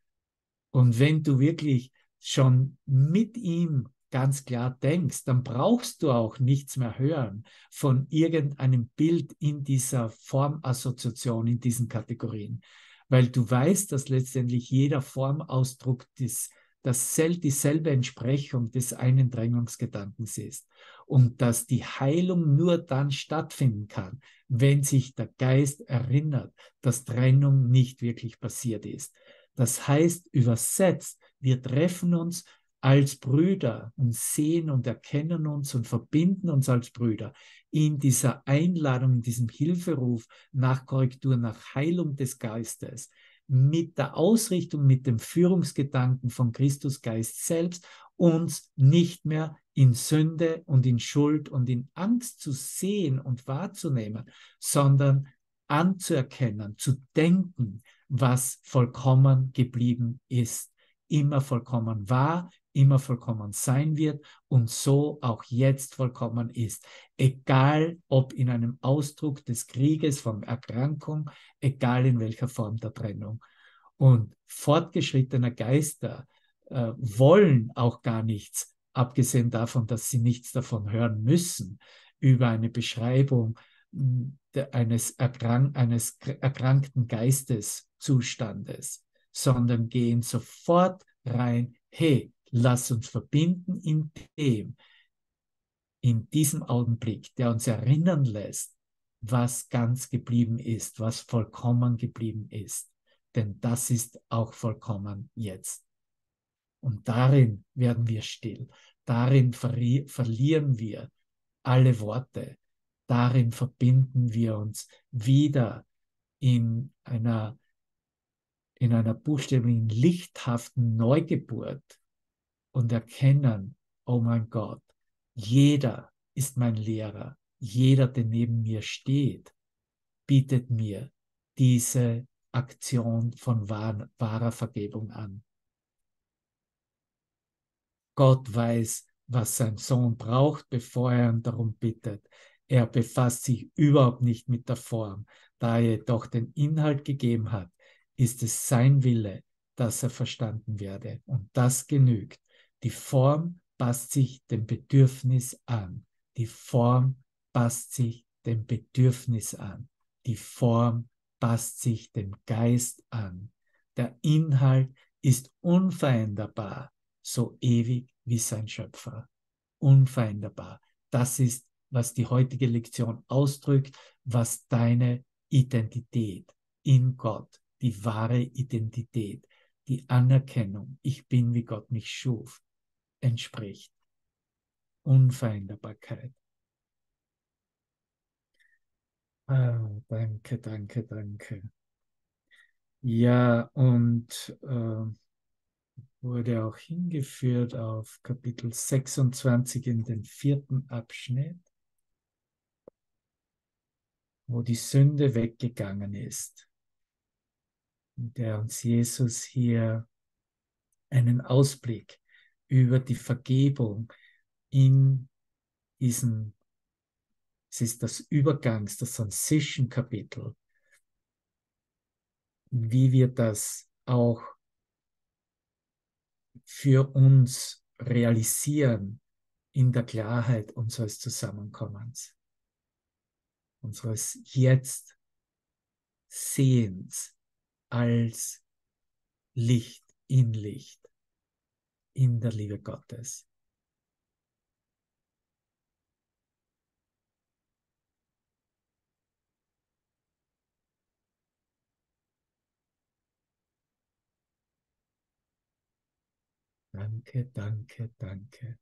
Und wenn du wirklich schon mit ihm ganz klar denkst, dann brauchst du auch nichts mehr hören von irgendeinem Bild in dieser Formassoziation, in diesen Kategorien. Weil du weißt, dass letztendlich jeder Formausdruck des, das dieselbe Entsprechung des Einendrängungsgedankens ist und dass die Heilung nur dann stattfinden kann, wenn sich der Geist erinnert, dass Trennung nicht wirklich passiert ist. Das heißt, übersetzt, wir treffen uns als Brüder und sehen und erkennen uns und verbinden uns als Brüder in dieser Einladung, in diesem Hilferuf nach Korrektur, nach Heilung des Geistes, mit der Ausrichtung, mit dem Führungsgedanken von Christus Geist selbst, uns nicht mehr in Sünde und in Schuld und in Angst zu sehen und wahrzunehmen, sondern anzuerkennen, zu denken, was vollkommen geblieben ist, immer vollkommen war, immer vollkommen sein wird und so auch jetzt vollkommen ist. Egal ob in einem Ausdruck des Krieges, von Erkrankung, egal in welcher Form der Trennung. Und fortgeschrittene Geister äh, wollen auch gar nichts, abgesehen davon, dass sie nichts davon hören müssen, über eine Beschreibung eines, erkrank eines erkrankten Geisteszustandes, sondern gehen sofort rein, hey, lass uns verbinden in dem, in diesem Augenblick, der uns erinnern lässt, was ganz geblieben ist, was vollkommen geblieben ist. Denn das ist auch vollkommen jetzt. Und darin werden wir still. Darin verli verlieren wir alle Worte. Darin verbinden wir uns wieder in einer, in einer buchstäblichen, lichthaften Neugeburt und erkennen, oh mein Gott, jeder ist mein Lehrer. Jeder, der neben mir steht, bietet mir diese Aktion von wahr, wahrer Vergebung an. Gott weiß, was sein Sohn braucht, bevor er ihn darum bittet. Er befasst sich überhaupt nicht mit der Form. Da er jedoch den Inhalt gegeben hat, ist es sein Wille, dass er verstanden werde. Und das genügt. Die Form passt sich dem Bedürfnis an. Die Form passt sich dem Bedürfnis an. Die Form passt sich dem Geist an. Der Inhalt ist unveränderbar, so ewig wie sein Schöpfer. unveränderbar. Das ist, was die heutige Lektion ausdrückt, was deine Identität in Gott, die wahre Identität, die Anerkennung, ich bin, wie Gott mich schuf, entspricht. Unveränderbarkeit. Ah, danke, danke, danke. Ja, und äh, wurde auch hingeführt auf Kapitel sechsundzwanzig in den vierten Abschnitt, wo die Sünde weggegangen ist, in der uns Jesus hier einen Ausblick über die Vergebung in diesem, es ist das Übergangs-, das Transition-Kapitel, wie wir das auch für uns realisieren in der Klarheit unseres Zusammenkommens, unseres Jetzt Sehens als Licht in Licht, in der Liebe Gottes. Danke, danke, danke.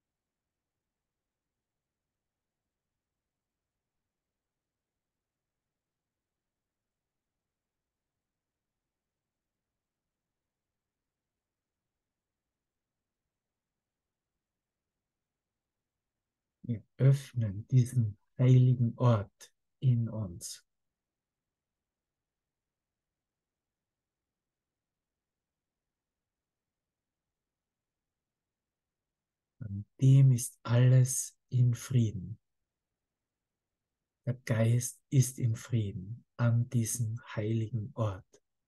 Wir öffnen diesen heiligen Ort in uns. An dem ist alles in Frieden. Der Geist ist in Frieden an diesem heiligen Ort.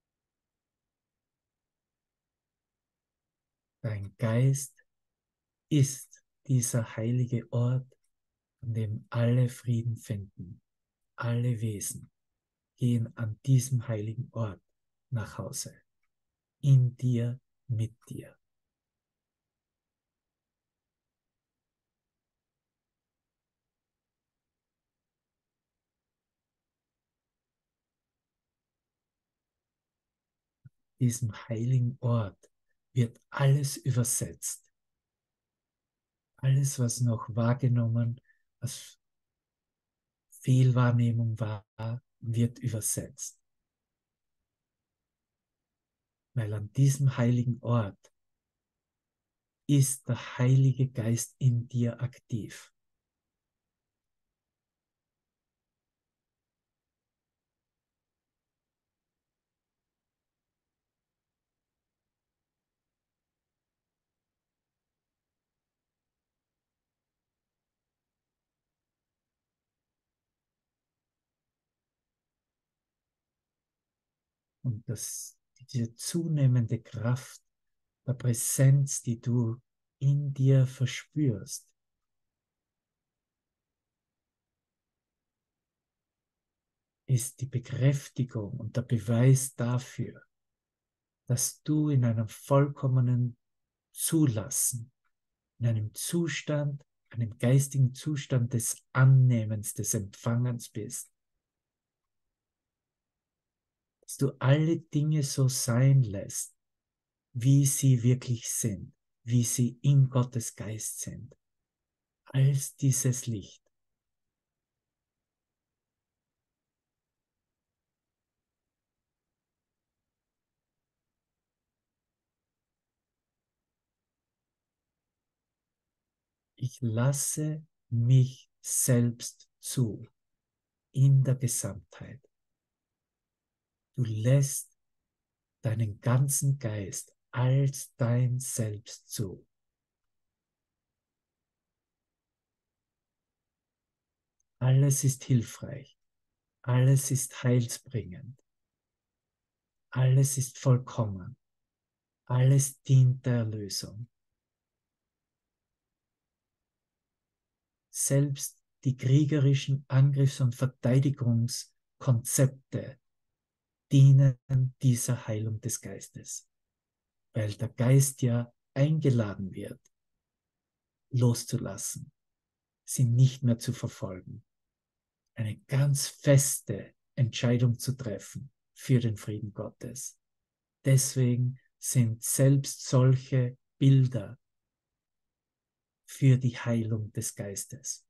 Dein Geist ist dieser heilige Ort, an dem alle Frieden finden. Alle Wesen gehen an diesem heiligen Ort nach Hause. In dir, mit dir. Diesem heiligen Ort wird alles übersetzt. Alles, was noch wahrgenommen, was Fehlwahrnehmung war, wird übersetzt. Weil an diesem heiligen Ort ist der Heilige Geist in dir aktiv. Und das, diese zunehmende Kraft der Präsenz, die du in dir verspürst, ist die Bekräftigung und der Beweis dafür, dass du in einem vollkommenen Zulassen, in einem Zustand, einem geistigen Zustand des Annehmens, des Empfangens bist. Dass du alle Dinge so sein lässt, wie sie wirklich sind, wie sie in Gottes Geist sind, als dieses Licht. Ich lasse mich selbst zu in der Gesamtheit. Du lässt deinen ganzen Geist als dein Selbst zu. Alles ist hilfreich. Alles ist heilsbringend. Alles ist vollkommen. Alles dient der Erlösung. Selbst die kriegerischen Angriffs- und Verteidigungskonzepte dienen dieser Heilung des Geistes, weil der Geist ja eingeladen wird, loszulassen, sie nicht mehr zu verfolgen, eine ganz feste Entscheidung zu treffen für den Frieden Gottes. Deswegen sind selbst solche Bilder für die Heilung des Geistes.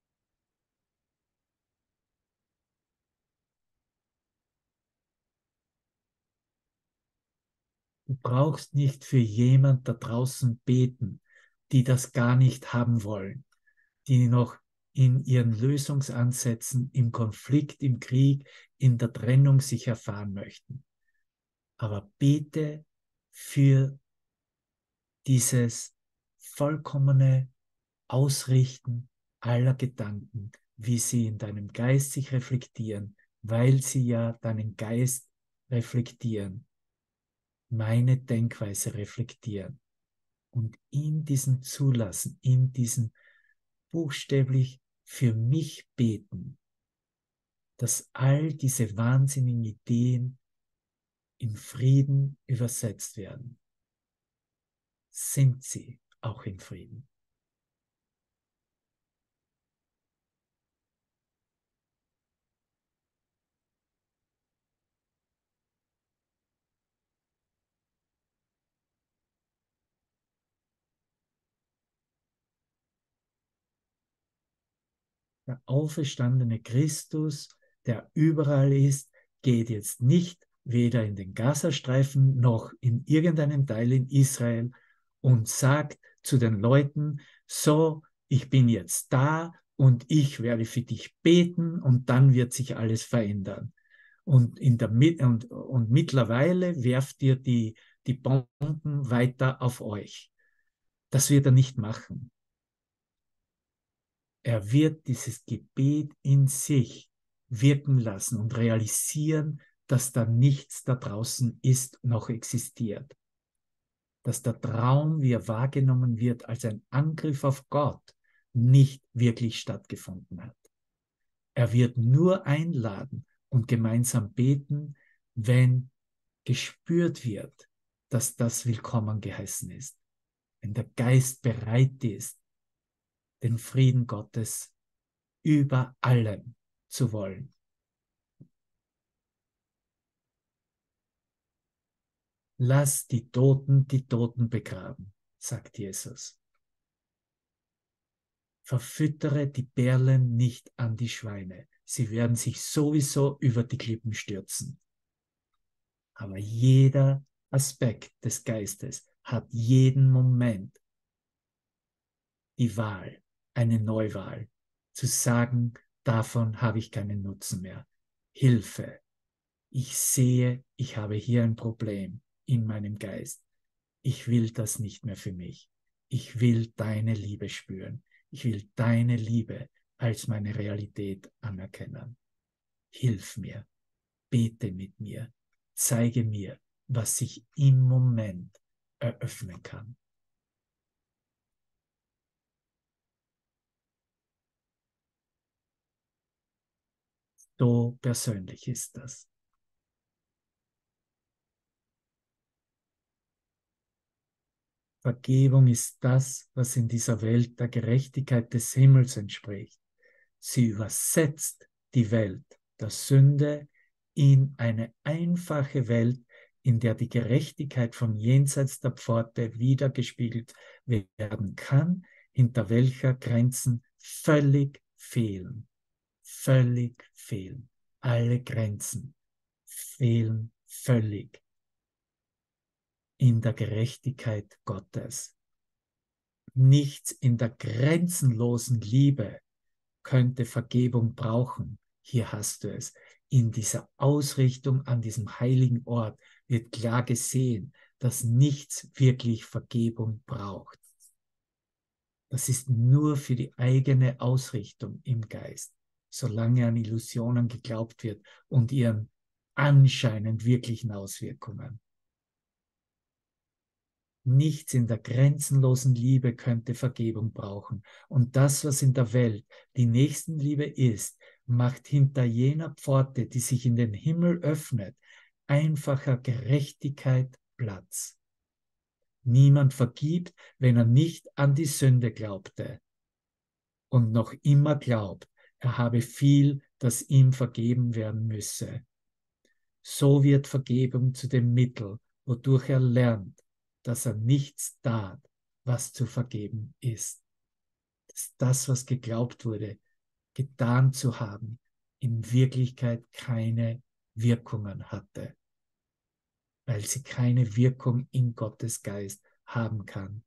Du brauchst nicht für jemand da draußen beten, die das gar nicht haben wollen, die noch in ihren Lösungsansätzen im Konflikt, im Krieg, in der Trennung sich erfahren möchten. Aber bete für dieses vollkommene Ausrichten aller Gedanken, wie sie in deinem Geist sich reflektieren, weil sie ja deinen Geist reflektieren, meine Denkweise reflektieren. Und in diesem Zulassen, in diesem buchstäblich für mich beten, dass all diese wahnsinnigen Ideen in Frieden übersetzt werden, sind sie auch in Frieden. Der auferstandene Christus, der überall ist, geht jetzt nicht weder in den Gazastreifen noch in irgendeinem Teil in Israel und sagt zu den Leuten, so, ich bin jetzt da und ich werde für dich beten und dann wird sich alles verändern. Und, in der, und, und mittlerweile werft ihr die, die Bomben weiter auf euch. Das wird er nicht machen. Er wird dieses Gebet in sich wirken lassen und realisieren, dass da nichts da draußen ist, noch existiert. Dass der Traum, wie er wahrgenommen wird, als ein Angriff auf Gott, nicht wirklich stattgefunden hat. Er wird nur einladen und gemeinsam beten, wenn gespürt wird, dass das willkommen geheißen ist. Wenn der Geist bereit ist, den Frieden Gottes über allem zu wollen. Lass die Toten die Toten begraben, sagt Jesus. Verfüttere die Perlen nicht an die Schweine. Sie werden sich sowieso über die Klippen stürzen. Aber jeder Aspekt des Geistes hat jeden Moment die Wahl, eine Neuwahl, zu sagen, davon habe ich keinen Nutzen mehr. Hilfe. Ich sehe, ich habe hier ein Problem in meinem Geist. Ich will das nicht mehr für mich. Ich will deine Liebe spüren. Ich will deine Liebe als meine Realität anerkennen. Hilf mir. Bete mit mir. Zeige mir, was sich im Moment eröffnen kann. So persönlich ist das. Vergebung ist das, was in dieser Welt der Gerechtigkeit des Himmels entspricht. Sie übersetzt die Welt der Sünde in eine einfache Welt, in der die Gerechtigkeit von jenseits der Pforte wiedergespiegelt werden kann, hinter welcher Grenzen völlig fehlen. Völlig fehlen. Alle Grenzen fehlen völlig in der Gerechtigkeit Gottes. Nichts in der grenzenlosen Liebe könnte Vergebung brauchen. Hier hast du es. In dieser Ausrichtung an diesem heiligen Ort wird klar gesehen, dass nichts wirklich Vergebung braucht. Das ist nur für die eigene Ausrichtung im Geist, solange an Illusionen geglaubt wird und ihren anscheinend wirklichen Auswirkungen. Nichts in der grenzenlosen Liebe könnte Vergebung brauchen. Und das, was in der Welt die Nächstenliebe ist, macht hinter jener Pforte, die sich in den Himmel öffnet, einfacher Gerechtigkeit Platz. Niemand vergibt, wenn er nicht an die Sünde glaubte und noch immer glaubt, er habe viel, das ihm vergeben werden müsse. So wird Vergebung zu dem Mittel, wodurch er lernt, dass er nichts tat, was zu vergeben ist. Dass das, was geglaubt wurde, getan zu haben, in Wirklichkeit keine Wirkungen hatte, weil sie keine Wirkung in Gottes Geist haben kann.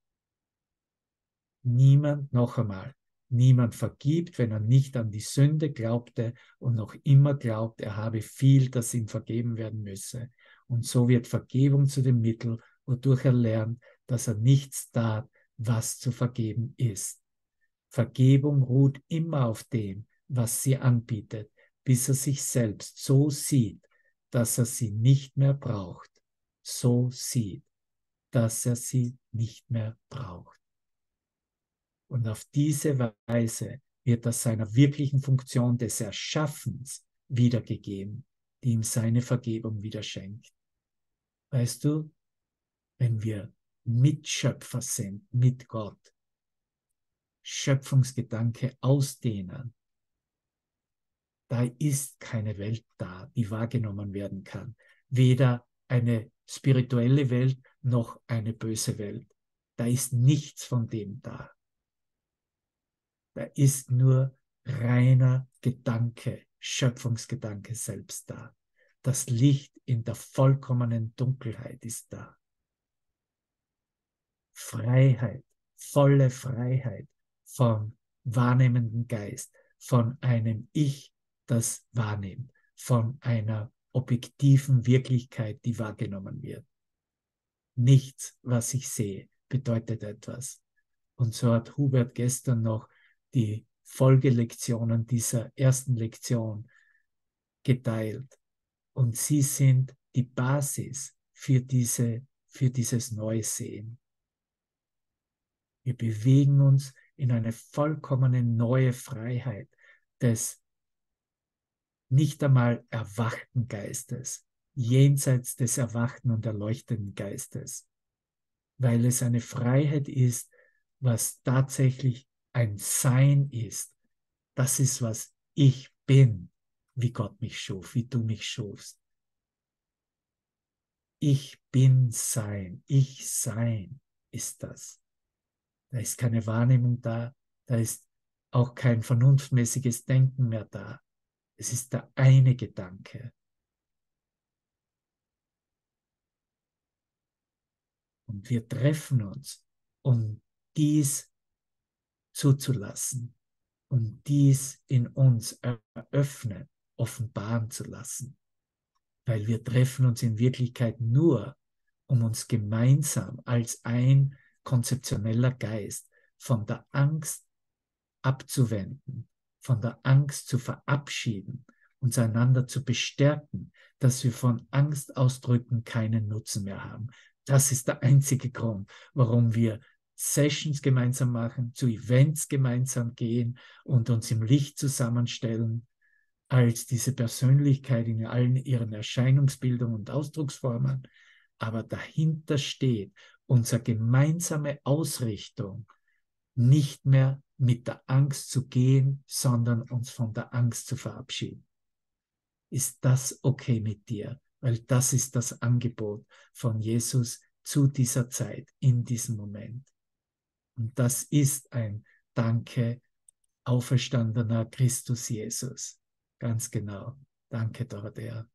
Niemand, noch einmal, niemand vergibt, wenn er nicht an die Sünde glaubte und noch immer glaubt, er habe viel, das ihm vergeben werden müsse. Und so wird Vergebung zu dem Mittel, wodurch er lernt, dass er nichts tat, was zu vergeben ist. Vergebung ruht immer auf dem, was sie anbietet, bis er sich selbst so sieht, dass er sie nicht mehr braucht. So sieht, dass er sie nicht mehr braucht. Und auf diese Weise wird er seiner wirklichen Funktion des Erschaffens wiedergegeben, die ihm seine Vergebung wieder schenkt. Weißt du, wenn wir Mitschöpfer sind mit Gott, Schöpfungsgedanke ausdehnen, da ist keine Welt da, die wahrgenommen werden kann. Weder eine spirituelle Welt noch eine böse Welt. Da ist nichts von dem da. Da ist nur reiner Gedanke, Schöpfungsgedanke selbst da. Das Licht in der vollkommenen Dunkelheit ist da. Freiheit, volle Freiheit vom wahrnehmenden Geist, von einem Ich, das wahrnimmt, von einer objektiven Wirklichkeit, die wahrgenommen wird. Nichts, was ich sehe, bedeutet etwas. Und so hat Hubert gestern noch die Folgelektionen dieser ersten Lektion geteilt. Und sie sind die Basis für, diese, für dieses Neusehen. Wir bewegen uns in eine vollkommene neue Freiheit des nicht einmal erwachten Geistes, jenseits des erwachten und erleuchteten Geistes, weil es eine Freiheit ist, was tatsächlich ein Sein ist. Das ist, was ich bin, wie Gott mich schuf, wie du mich schufst. Ich bin Sein, ich Sein ist das. Da ist keine Wahrnehmung da, da ist auch kein vernunftmäßiges Denken mehr da. Es ist der eine Gedanke. Und wir treffen uns, um dies zuzulassen, um dies in uns eröffnen, offenbaren zu lassen. Weil wir treffen uns in Wirklichkeit nur, um uns gemeinsam als ein konzeptioneller Geist von der Angst abzuwenden, von der Angst zu verabschieden, uns einander zu bestärken, dass wir von Angstausdrücken keinen Nutzen mehr haben. Das ist der einzige Grund, warum wir Sessions gemeinsam machen, zu Events gemeinsam gehen und uns im Licht zusammenstellen, als diese Persönlichkeit in allen ihren Erscheinungsbildungen und Ausdrucksformen. Aber dahinter steht unsere gemeinsame Ausrichtung, nicht mehr mit der Angst zu gehen, sondern uns von der Angst zu verabschieden. Ist das okay mit dir? Weil das ist das Angebot von Jesus zu dieser Zeit, in diesem Moment. Und das ist ein Danke, auferstandener Christus Jesus. Ganz genau. Danke, Dorothea.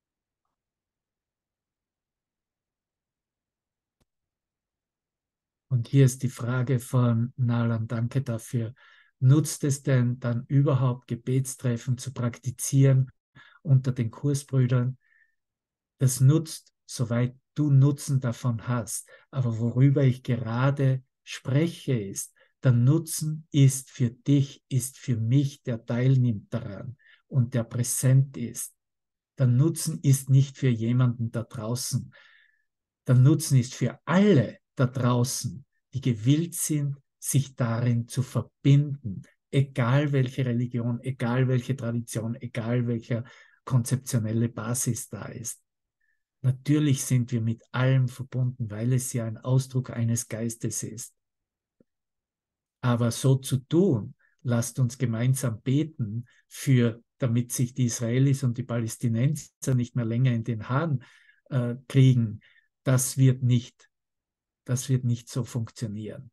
Und hier ist die Frage von Nalan, danke dafür. Nutzt es denn dann überhaupt, Gebetstreffen zu praktizieren unter den Kursbrüdern? Das nutzt, soweit du Nutzen davon hast. Aber worüber ich gerade spreche, ist, der Nutzen ist für dich, ist für mich, der teilnimmt daran und der präsent ist. Der Nutzen ist nicht für jemanden da draußen. Der Nutzen ist für alle da draußen, die gewillt sind, sich darin zu verbinden, egal welche Religion, egal welche Tradition, egal welche konzeptionelle Basis da ist. Natürlich sind wir mit allem verbunden, weil es ja ein Ausdruck eines Geistes ist. Aber so zu tun, lasst uns gemeinsam beten, für, damit sich die Israelis und die Palästinenser nicht mehr länger in den Haaren äh, kriegen, das wird nicht, das wird nicht so funktionieren.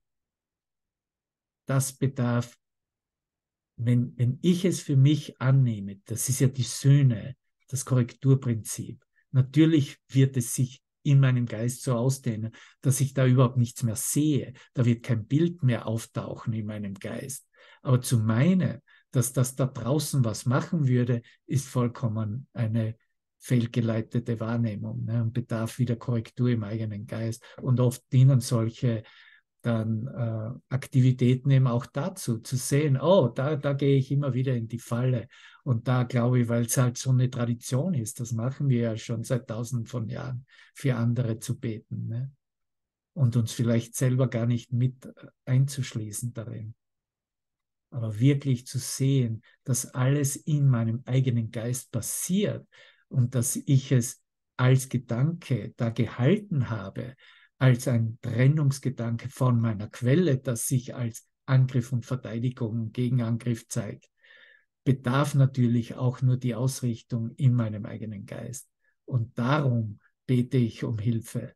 Das bedarf, wenn, wenn ich es für mich annehme, das ist ja die Sühne, das Korrekturprinzip. Natürlich wird es sich in meinem Geist so ausdehnen, dass ich da überhaupt nichts mehr sehe. Da wird kein Bild mehr auftauchen in meinem Geist. Aber zu meinen, dass das da draußen was machen würde, ist vollkommen eine fehlgeleitete Wahrnehmung, ne, und bedarf wieder Korrektur im eigenen Geist. Und oft dienen solche dann äh, Aktivitäten eben auch dazu, zu sehen, oh, da, da gehe ich immer wieder in die Falle. Und da glaube ich, weil es halt so eine Tradition ist, das machen wir ja schon seit tausenden von Jahren, für andere zu beten, ne? Und uns vielleicht selber gar nicht mit einzuschließen darin. Aber wirklich zu sehen, dass alles in meinem eigenen Geist passiert und dass ich es als Gedanke da gehalten habe, als ein Trennungsgedanke von meiner Quelle, das sich als Angriff und Verteidigung und Gegenangriff zeigt, bedarf natürlich auch nur die Ausrichtung in meinem eigenen Geist. Und darum bete ich um Hilfe.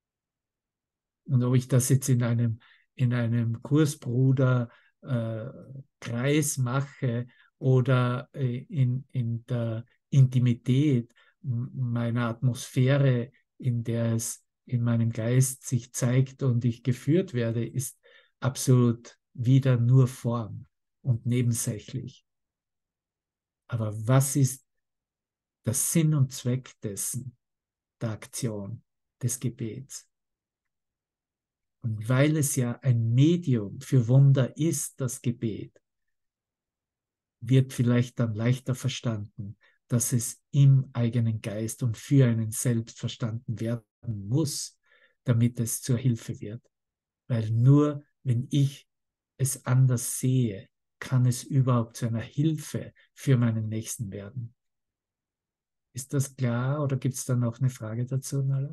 Und ob ich das jetzt in einem, in einem Kursbruder äh, Kreis mache oder äh, in, in der Intimität meiner Atmosphäre, in der es in meinem Geist sich zeigt und ich geführt werde, ist absolut wieder nur Form und nebensächlich. Aber was ist der Sinn und Zweck dessen, der Aktion, des Gebets? Und weil es ja ein Medium für Wunder ist, das Gebet, wird vielleicht dann leichter verstanden, dass es im eigenen Geist und für einen selbst verstanden werden muss, damit es zur Hilfe wird. Weil nur wenn ich es anders sehe, kann es überhaupt zu einer Hilfe für meinen Nächsten werden. Ist das klar oder gibt es da noch eine Frage dazu, Nala?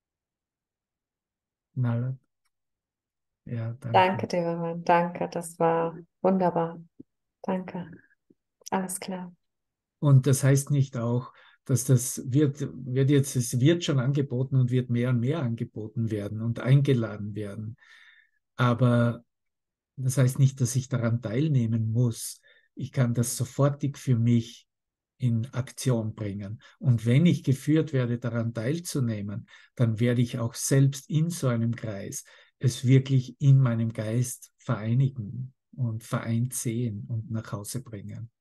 Nala? Ja, danke. Danke, Deveran, danke, das war wunderbar. Danke, alles klar. Und das heißt nicht auch, dass das wird, wird jetzt, es wird schon angeboten und wird mehr und mehr angeboten werden und eingeladen werden. Aber das heißt nicht, dass ich daran teilnehmen muss. Ich kann das sofortig für mich in Aktion bringen. Und wenn ich geführt werde, daran teilzunehmen, dann werde ich auch selbst in so einem Kreis es wirklich in meinem Geist vereinigen und vereint sehen und nach Hause bringen.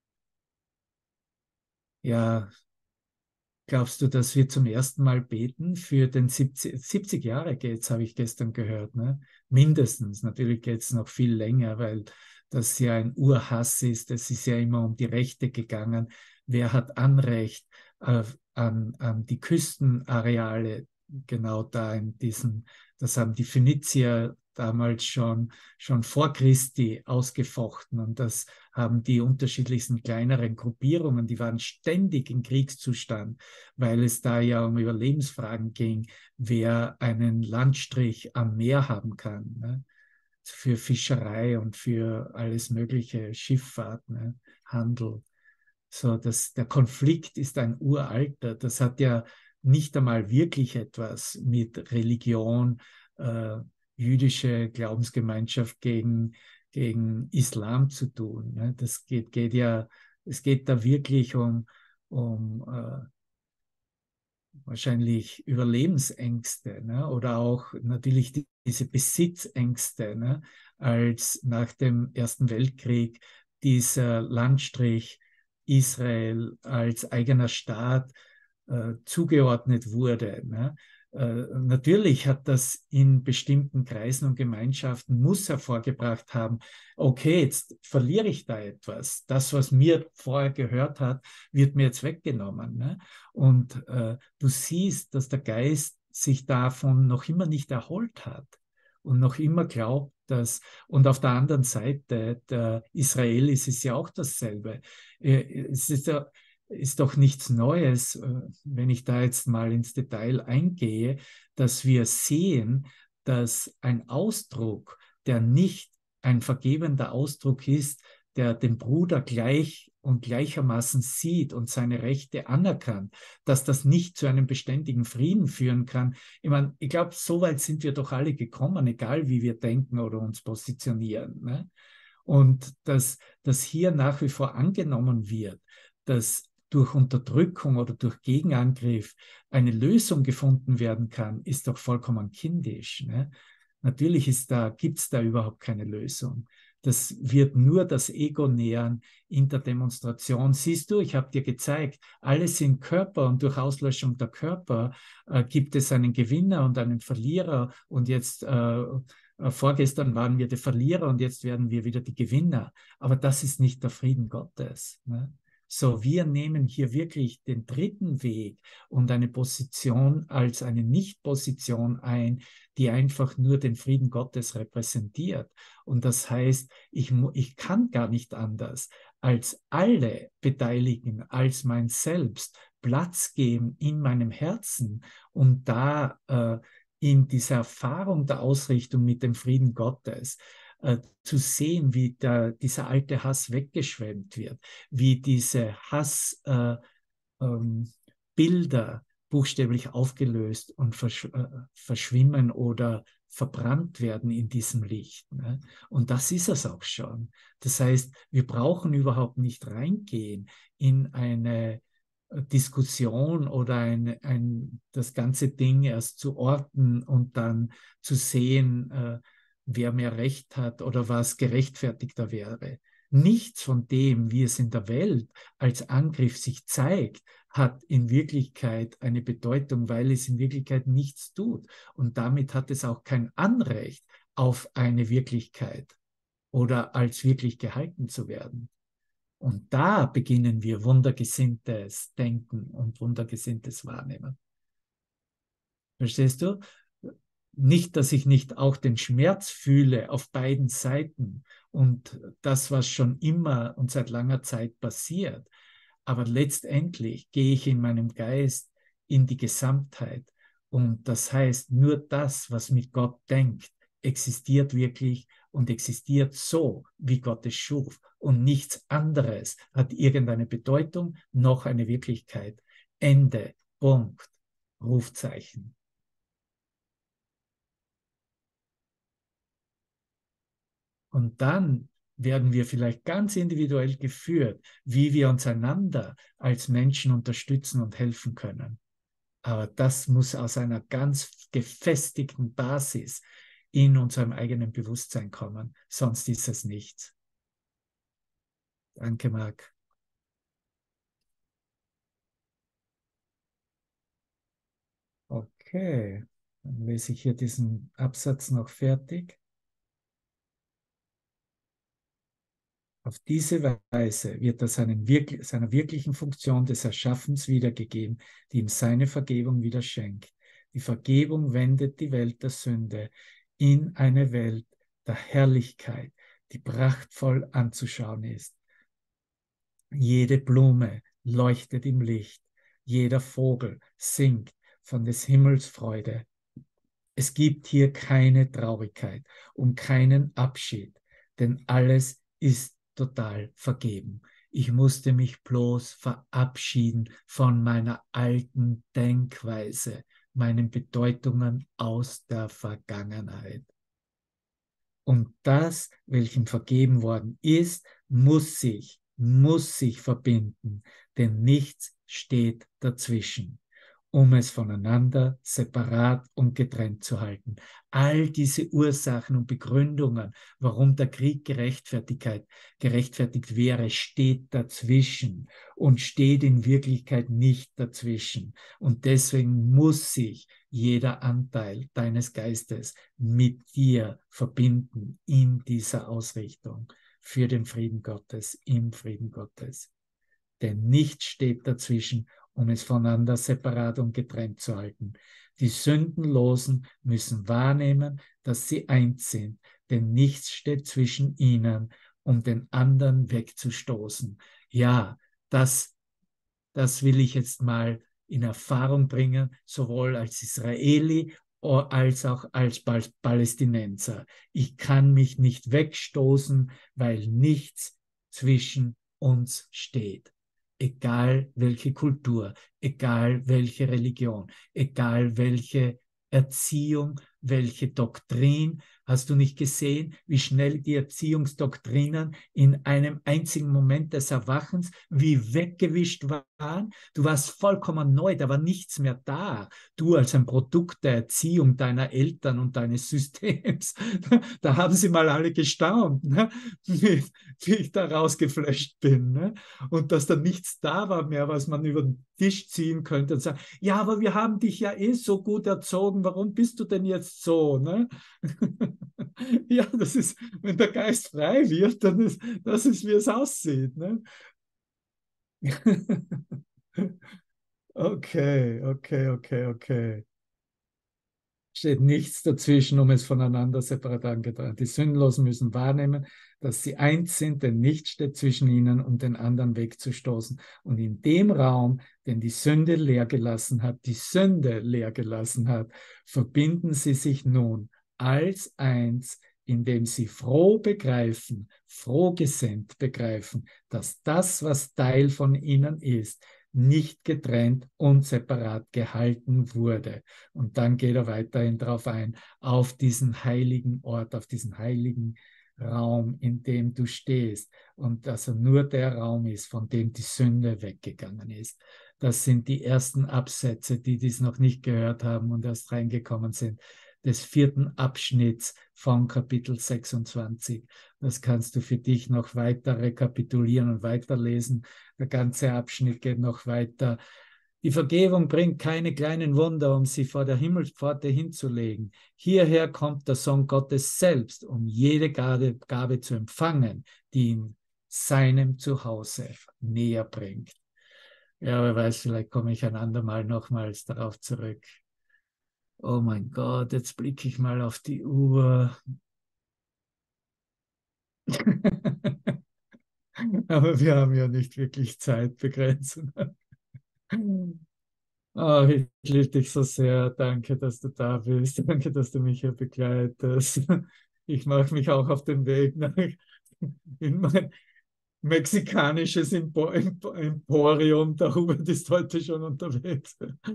Ja, glaubst du, dass wir zum ersten Mal beten für den siebzig, siebzig Jahre geht's, habe ich gestern gehört, ne? Mindestens. Natürlich geht es noch viel länger, weil das ja ein Urhass ist. Es ist ja immer um die Rechte gegangen. Wer hat Anrecht äh, an, an die Küstenareale, genau da in diesem, das haben die Phönizier damals schon, schon vor Christi ausgefochten, und das haben die unterschiedlichsten kleineren Gruppierungen, die waren ständig in Kriegszustand, weil es da ja um Überlebensfragen ging, wer einen Landstrich am Meer haben kann, ne? Für Fischerei und für alles mögliche, Schifffahrt, ne? Handel. So, das, der Konflikt ist ein uralter, das hat ja nicht einmal wirklich etwas mit Religion, äh, jüdische Glaubensgemeinschaft gegen, gegen Islam zu tun. Ne? Das geht, geht ja, es geht da wirklich um, um äh, wahrscheinlich Überlebensängste, ne? Oder auch natürlich die, diese Besitzängste, ne? Als nach dem Ersten Weltkrieg dieser Landstrich Israel als eigener Staat äh, zugeordnet wurde, ne? Äh, natürlich hat das in bestimmten Kreisen und Gemeinschaften muss hervorgebracht haben, okay, jetzt verliere ich da etwas. Das, was mir vorher gehört hat, wird mir jetzt weggenommen. Ne? Und äh, du siehst, dass der Geist sich davon noch immer nicht erholt hat und noch immer glaubt, dass, und auf der anderen Seite der Israelis ist ja auch dasselbe. Es ist ja, ist doch nichts Neues, wenn ich da jetzt mal ins Detail eingehe, dass wir sehen, dass ein Ausdruck, der nicht ein vergebender Ausdruck ist, der den Bruder gleich und gleichermaßen sieht und seine Rechte anerkannt, dass das nicht zu einem beständigen Frieden führen kann. Ich meine, ich glaube, so weit sind wir doch alle gekommen, egal wie wir denken oder uns positionieren. Ne? Und dass, dass hier nach wie vor angenommen wird, dass durch Unterdrückung oder durch Gegenangriff eine Lösung gefunden werden kann, ist doch vollkommen kindisch. Ne? Natürlich ist da, gibt es da überhaupt keine Lösung. Das wird nur das Ego nähern in der Demonstration. Siehst du, ich habe dir gezeigt, alles sind Körper und durch Auslöschung der Körper äh, gibt es einen Gewinner und einen Verlierer und jetzt äh, äh, vorgestern waren wir die Verlierer und jetzt werden wir wieder die Gewinner. Aber das ist nicht der Frieden Gottes. Ne? So, wir nehmen hier wirklich den dritten Weg und eine Position als eine Nicht-Position ein, die einfach nur den Frieden Gottes repräsentiert. Und das heißt, ich, ich kann gar nicht anders, als alle Beteiligten, als mein Selbst Platz geben in meinem Herzen, um da äh, in dieser Erfahrung der Ausrichtung mit dem Frieden Gottes äh, zu sehen, wie der, dieser alte Hass weggeschwemmt wird, wie diese Hassbilder äh, ähm, buchstäblich aufgelöst und versch äh, verschwimmen oder verbrannt werden in diesem Licht. Ne? Und das ist es auch schon. Das heißt, wir brauchen überhaupt nicht reingehen in eine Diskussion oder ein, ein, das ganze Ding erst zu orten und dann zu sehen, äh, wer mehr Recht hat oder was gerechtfertigter wäre. Nichts von dem, wie es in der Welt als Angriff sich zeigt, hat in Wirklichkeit eine Bedeutung, weil es in Wirklichkeit nichts tut. Und damit hat es auch kein Anrecht auf eine Wirklichkeit oder als wirklich gehalten zu werden. Und da beginnen wir wundergesinntes Denken und wundergesinntes Wahrnehmen. Verstehst du? Nicht, dass ich nicht auch den Schmerz fühle auf beiden Seiten und das, was schon immer und seit langer Zeit passiert. Aber letztendlich gehe ich in meinem Geist in die Gesamtheit. Und das heißt, nur das, was mit Gott denkt, existiert wirklich und existiert so, wie Gott es schuf. Und nichts anderes hat irgendeine Bedeutung noch eine Wirklichkeit. Ende, Punkt, Rufzeichen. Und dann werden wir vielleicht ganz individuell geführt, wie wir uns einander als Menschen unterstützen und helfen können. Aber das muss aus einer ganz gefestigten Basis in unserem eigenen Bewusstsein kommen, sonst ist es nichts. Danke, Marc. Okay, dann lese ich hier diesen Absatz noch fertig. Auf diese Weise wird er seinen wirk- seiner wirklichen Funktion des Erschaffens wiedergegeben, die ihm seine Vergebung wieder schenkt. Die Vergebung wendet die Welt der Sünde in eine Welt der Herrlichkeit, die prachtvoll anzuschauen ist. Jede Blume leuchtet im Licht, jeder Vogel singt von des Himmels Freude. Es gibt hier keine Traurigkeit und keinen Abschied, denn alles ist total vergeben. Ich musste mich bloß verabschieden von meiner alten Denkweise, meinen Bedeutungen aus der Vergangenheit. Und das, welchem vergeben worden ist, muss sich, muss sich verbinden, denn nichts steht dazwischen, um es voneinander separat und getrennt zu halten. All diese Ursachen und Begründungen, warum der Krieg Gerechtfertigkeit, gerechtfertigt wäre, steht dazwischen und steht in Wirklichkeit nicht dazwischen. Und deswegen muss sich jeder Anteil deines Geistes mit dir verbinden in dieser Ausrichtung für den Frieden Gottes, im Frieden Gottes. Denn nichts steht dazwischen, um es voneinander separat und getrennt zu halten. Die Sündenlosen müssen wahrnehmen, dass sie eins sind, denn nichts steht zwischen ihnen, um den anderen wegzustoßen. Ja, das das will ich jetzt mal in Erfahrung bringen, sowohl als Israeli als auch als Palästinenser. Ich kann mich nicht wegstoßen, weil nichts zwischen uns steht. Egal welche Kultur, egal welche Religion, egal welche Erziehung, welche Doktrin. Hast du nicht gesehen, wie schnell die Erziehungsdoktrinen in einem einzigen Moment des Erwachens wie weggewischt waren? Du warst vollkommen neu, da war nichts mehr da. Du als ein Produkt der Erziehung deiner Eltern und deines Systems, da haben sie mal alle gestaunt, ne? wie, wie ich da rausgeflasht bin. Ne? Und dass da nichts da war mehr, was man über den Tisch ziehen könnte und sagen, ja, aber wir haben dich ja eh so gut erzogen, warum bist du denn jetzt so? Ne? Ja, das ist, wenn der Geist frei wird, dann ist das ist, wie es aussieht. Ne? Okay, okay, okay, okay. Steht nichts dazwischen, um es voneinander separat angetrennt. Die Sündlosen müssen wahrnehmen, dass sie eins sind, denn nichts steht zwischen ihnen, um den anderen wegzustoßen. Und in dem Raum, den die Sünde leer gelassen hat, die Sünde leer gelassen hat, verbinden sie sich nun als eins, indem sie froh begreifen, frohgesinnt begreifen, dass das, was Teil von ihnen ist, nicht getrennt und separat gehalten wurde. Und dann geht er weiterhin darauf ein, auf diesen heiligen Ort, auf diesen heiligen Raum, in dem du stehst. Und dass er nur der Raum ist, von dem die Sünde weggegangen ist. Das sind die ersten Absätze, die dies noch nicht gehört haben und erst reingekommen sind, des vierten Abschnitts von Kapitel sechsundzwanzig. Das kannst du für dich noch weiter rekapitulieren und weiterlesen. Der ganze Abschnitt geht noch weiter. Die Vergebung bringt keine kleinen Wunder, um sie vor der Himmelspforte hinzulegen. Hierher kommt der Sohn Gottes selbst, um jede Gabe, Gabe zu empfangen, die ihn seinem Zuhause näher bringt. Ja, wer weiß, vielleicht komme ich ein andermal nochmals darauf zurück. Oh mein Gott, jetzt blicke ich mal auf die Uhr. Aber wir haben ja nicht wirklich Zeitbegrenzung. Oh, ich liebe dich so sehr. Danke, dass du da bist. Danke, dass du mich hier begleitest. Ich mache mich auch auf den Weg nach in mein mexikanisches Emporium. Der Hubert ist heute schon unterwegs.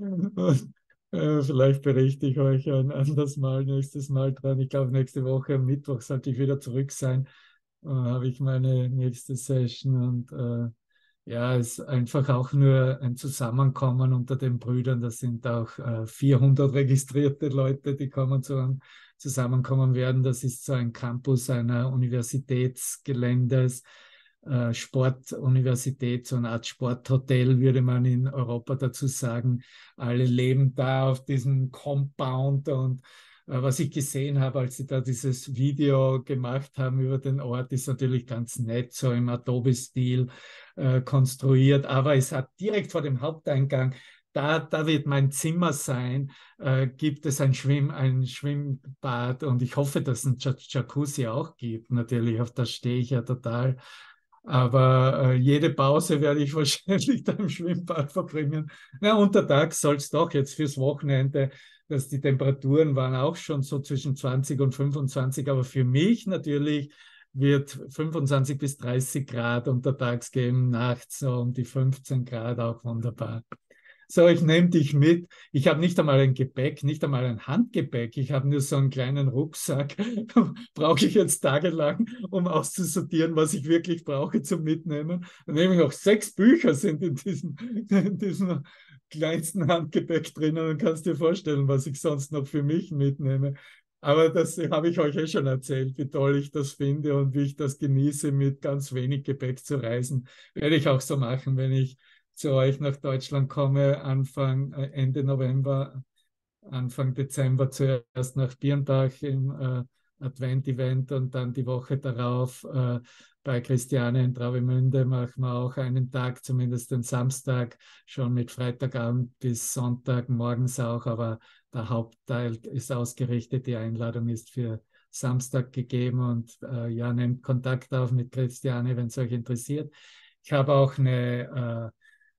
Und, äh, vielleicht berichte ich euch ein anderes Mal, nächstes Mal dran. Ich glaube, nächste Woche am Mittwoch sollte ich wieder zurück sein. Äh, habe ich meine nächste Session und äh, ja, es ist einfach auch nur ein Zusammenkommen unter den Brüdern. Das sind auch äh, vierhundert registrierte Leute, die kommen zu einem Zusammenkommen werden. Das ist so ein Campus einer Universitätsgeländes, äh, Sportuniversität, so eine Art Sporthotel, würde man in Europa dazu sagen. Alle leben da auf diesem Compound und was ich gesehen habe, als sie da dieses Video gemacht haben über den Ort, ist natürlich ganz nett, so im Adobe-Stil äh, konstruiert, aber es hat direkt vor dem Haupteingang, da, da wird mein Zimmer sein, äh, gibt es ein, Schwimm, ein Schwimmbad und ich hoffe, dass es ein Jacuzzi auch gibt, natürlich, auf das stehe ich ja total. Aber äh, jede Pause werde ich wahrscheinlich da im Schwimmbad verbringen. Na, untertags soll es doch jetzt fürs Wochenende, dass die Temperaturen waren auch schon so zwischen zwanzig und fünfundzwanzig, aber für mich natürlich wird fünfundzwanzig bis dreißig Grad untertags geben, nachts so um die fünfzehn Grad, auch wunderbar. So, ich nehme dich mit. Ich habe nicht einmal ein Gepäck, nicht einmal ein Handgepäck. Ich habe nur so einen kleinen Rucksack. Brauche ich jetzt tagelang, um auszusortieren, was ich wirklich brauche zum Mitnehmen. Dann nehme ich noch sechs Bücher sind in diesem, in diesem kleinsten Handgepäck drinnen. Dann kannst du dir vorstellen, was ich sonst noch für mich mitnehme. Aber das habe ich euch eh schon erzählt, wie toll ich das finde und wie ich das genieße, mit ganz wenig Gepäck zu reisen. Werde ich auch so machen, wenn ich zu euch nach Deutschland komme, Anfang, Ende November, Anfang Dezember zuerst nach Birnbach im äh, Advent-Event und dann die Woche darauf äh, bei Christiane in Travemünde machen wir auch einen Tag, zumindest den Samstag, schon mit Freitagabend bis Sonntag morgens auch, aber der Hauptteil ist ausgerichtet, die Einladung ist für Samstag gegeben und äh, ja, nehmt Kontakt auf mit Christiane, wenn es euch interessiert. Ich habe auch eine äh,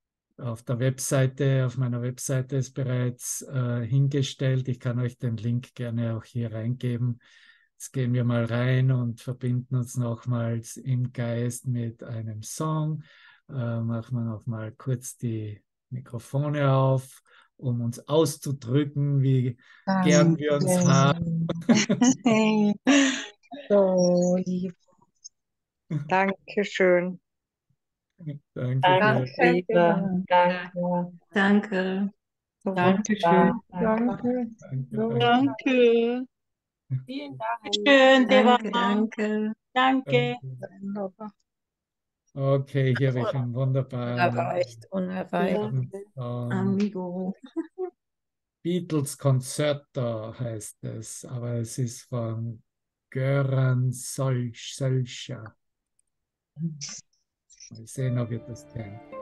auf der Webseite, auf meiner Webseite ist bereits äh, hingestellt. Ich kann euch den Link gerne auch hier reingeben. Jetzt gehen wir mal rein und verbinden uns nochmals im Geist mit einem Song. Äh, machen wir nochmal kurz die Mikrofone auf, um uns auszudrücken, wie gern wir uns haben. Hey. So lieb. Dankeschön. Danke. Danke, Für, Liebe. Danke. Danke. So Dankeschön. wunderbar. Danke. danke, So. danke. Danke. Vielen Dank. Schön, Deva. danke, danke. Danke. Wunderbar. Okay, hier habe ich einen wunderbaren Unerreicht, unerreicht. Abend von Amigo. Beatles Concerto heißt es, aber es ist von Göran Solskjaer. Mal sehen, ob ihr das kennt.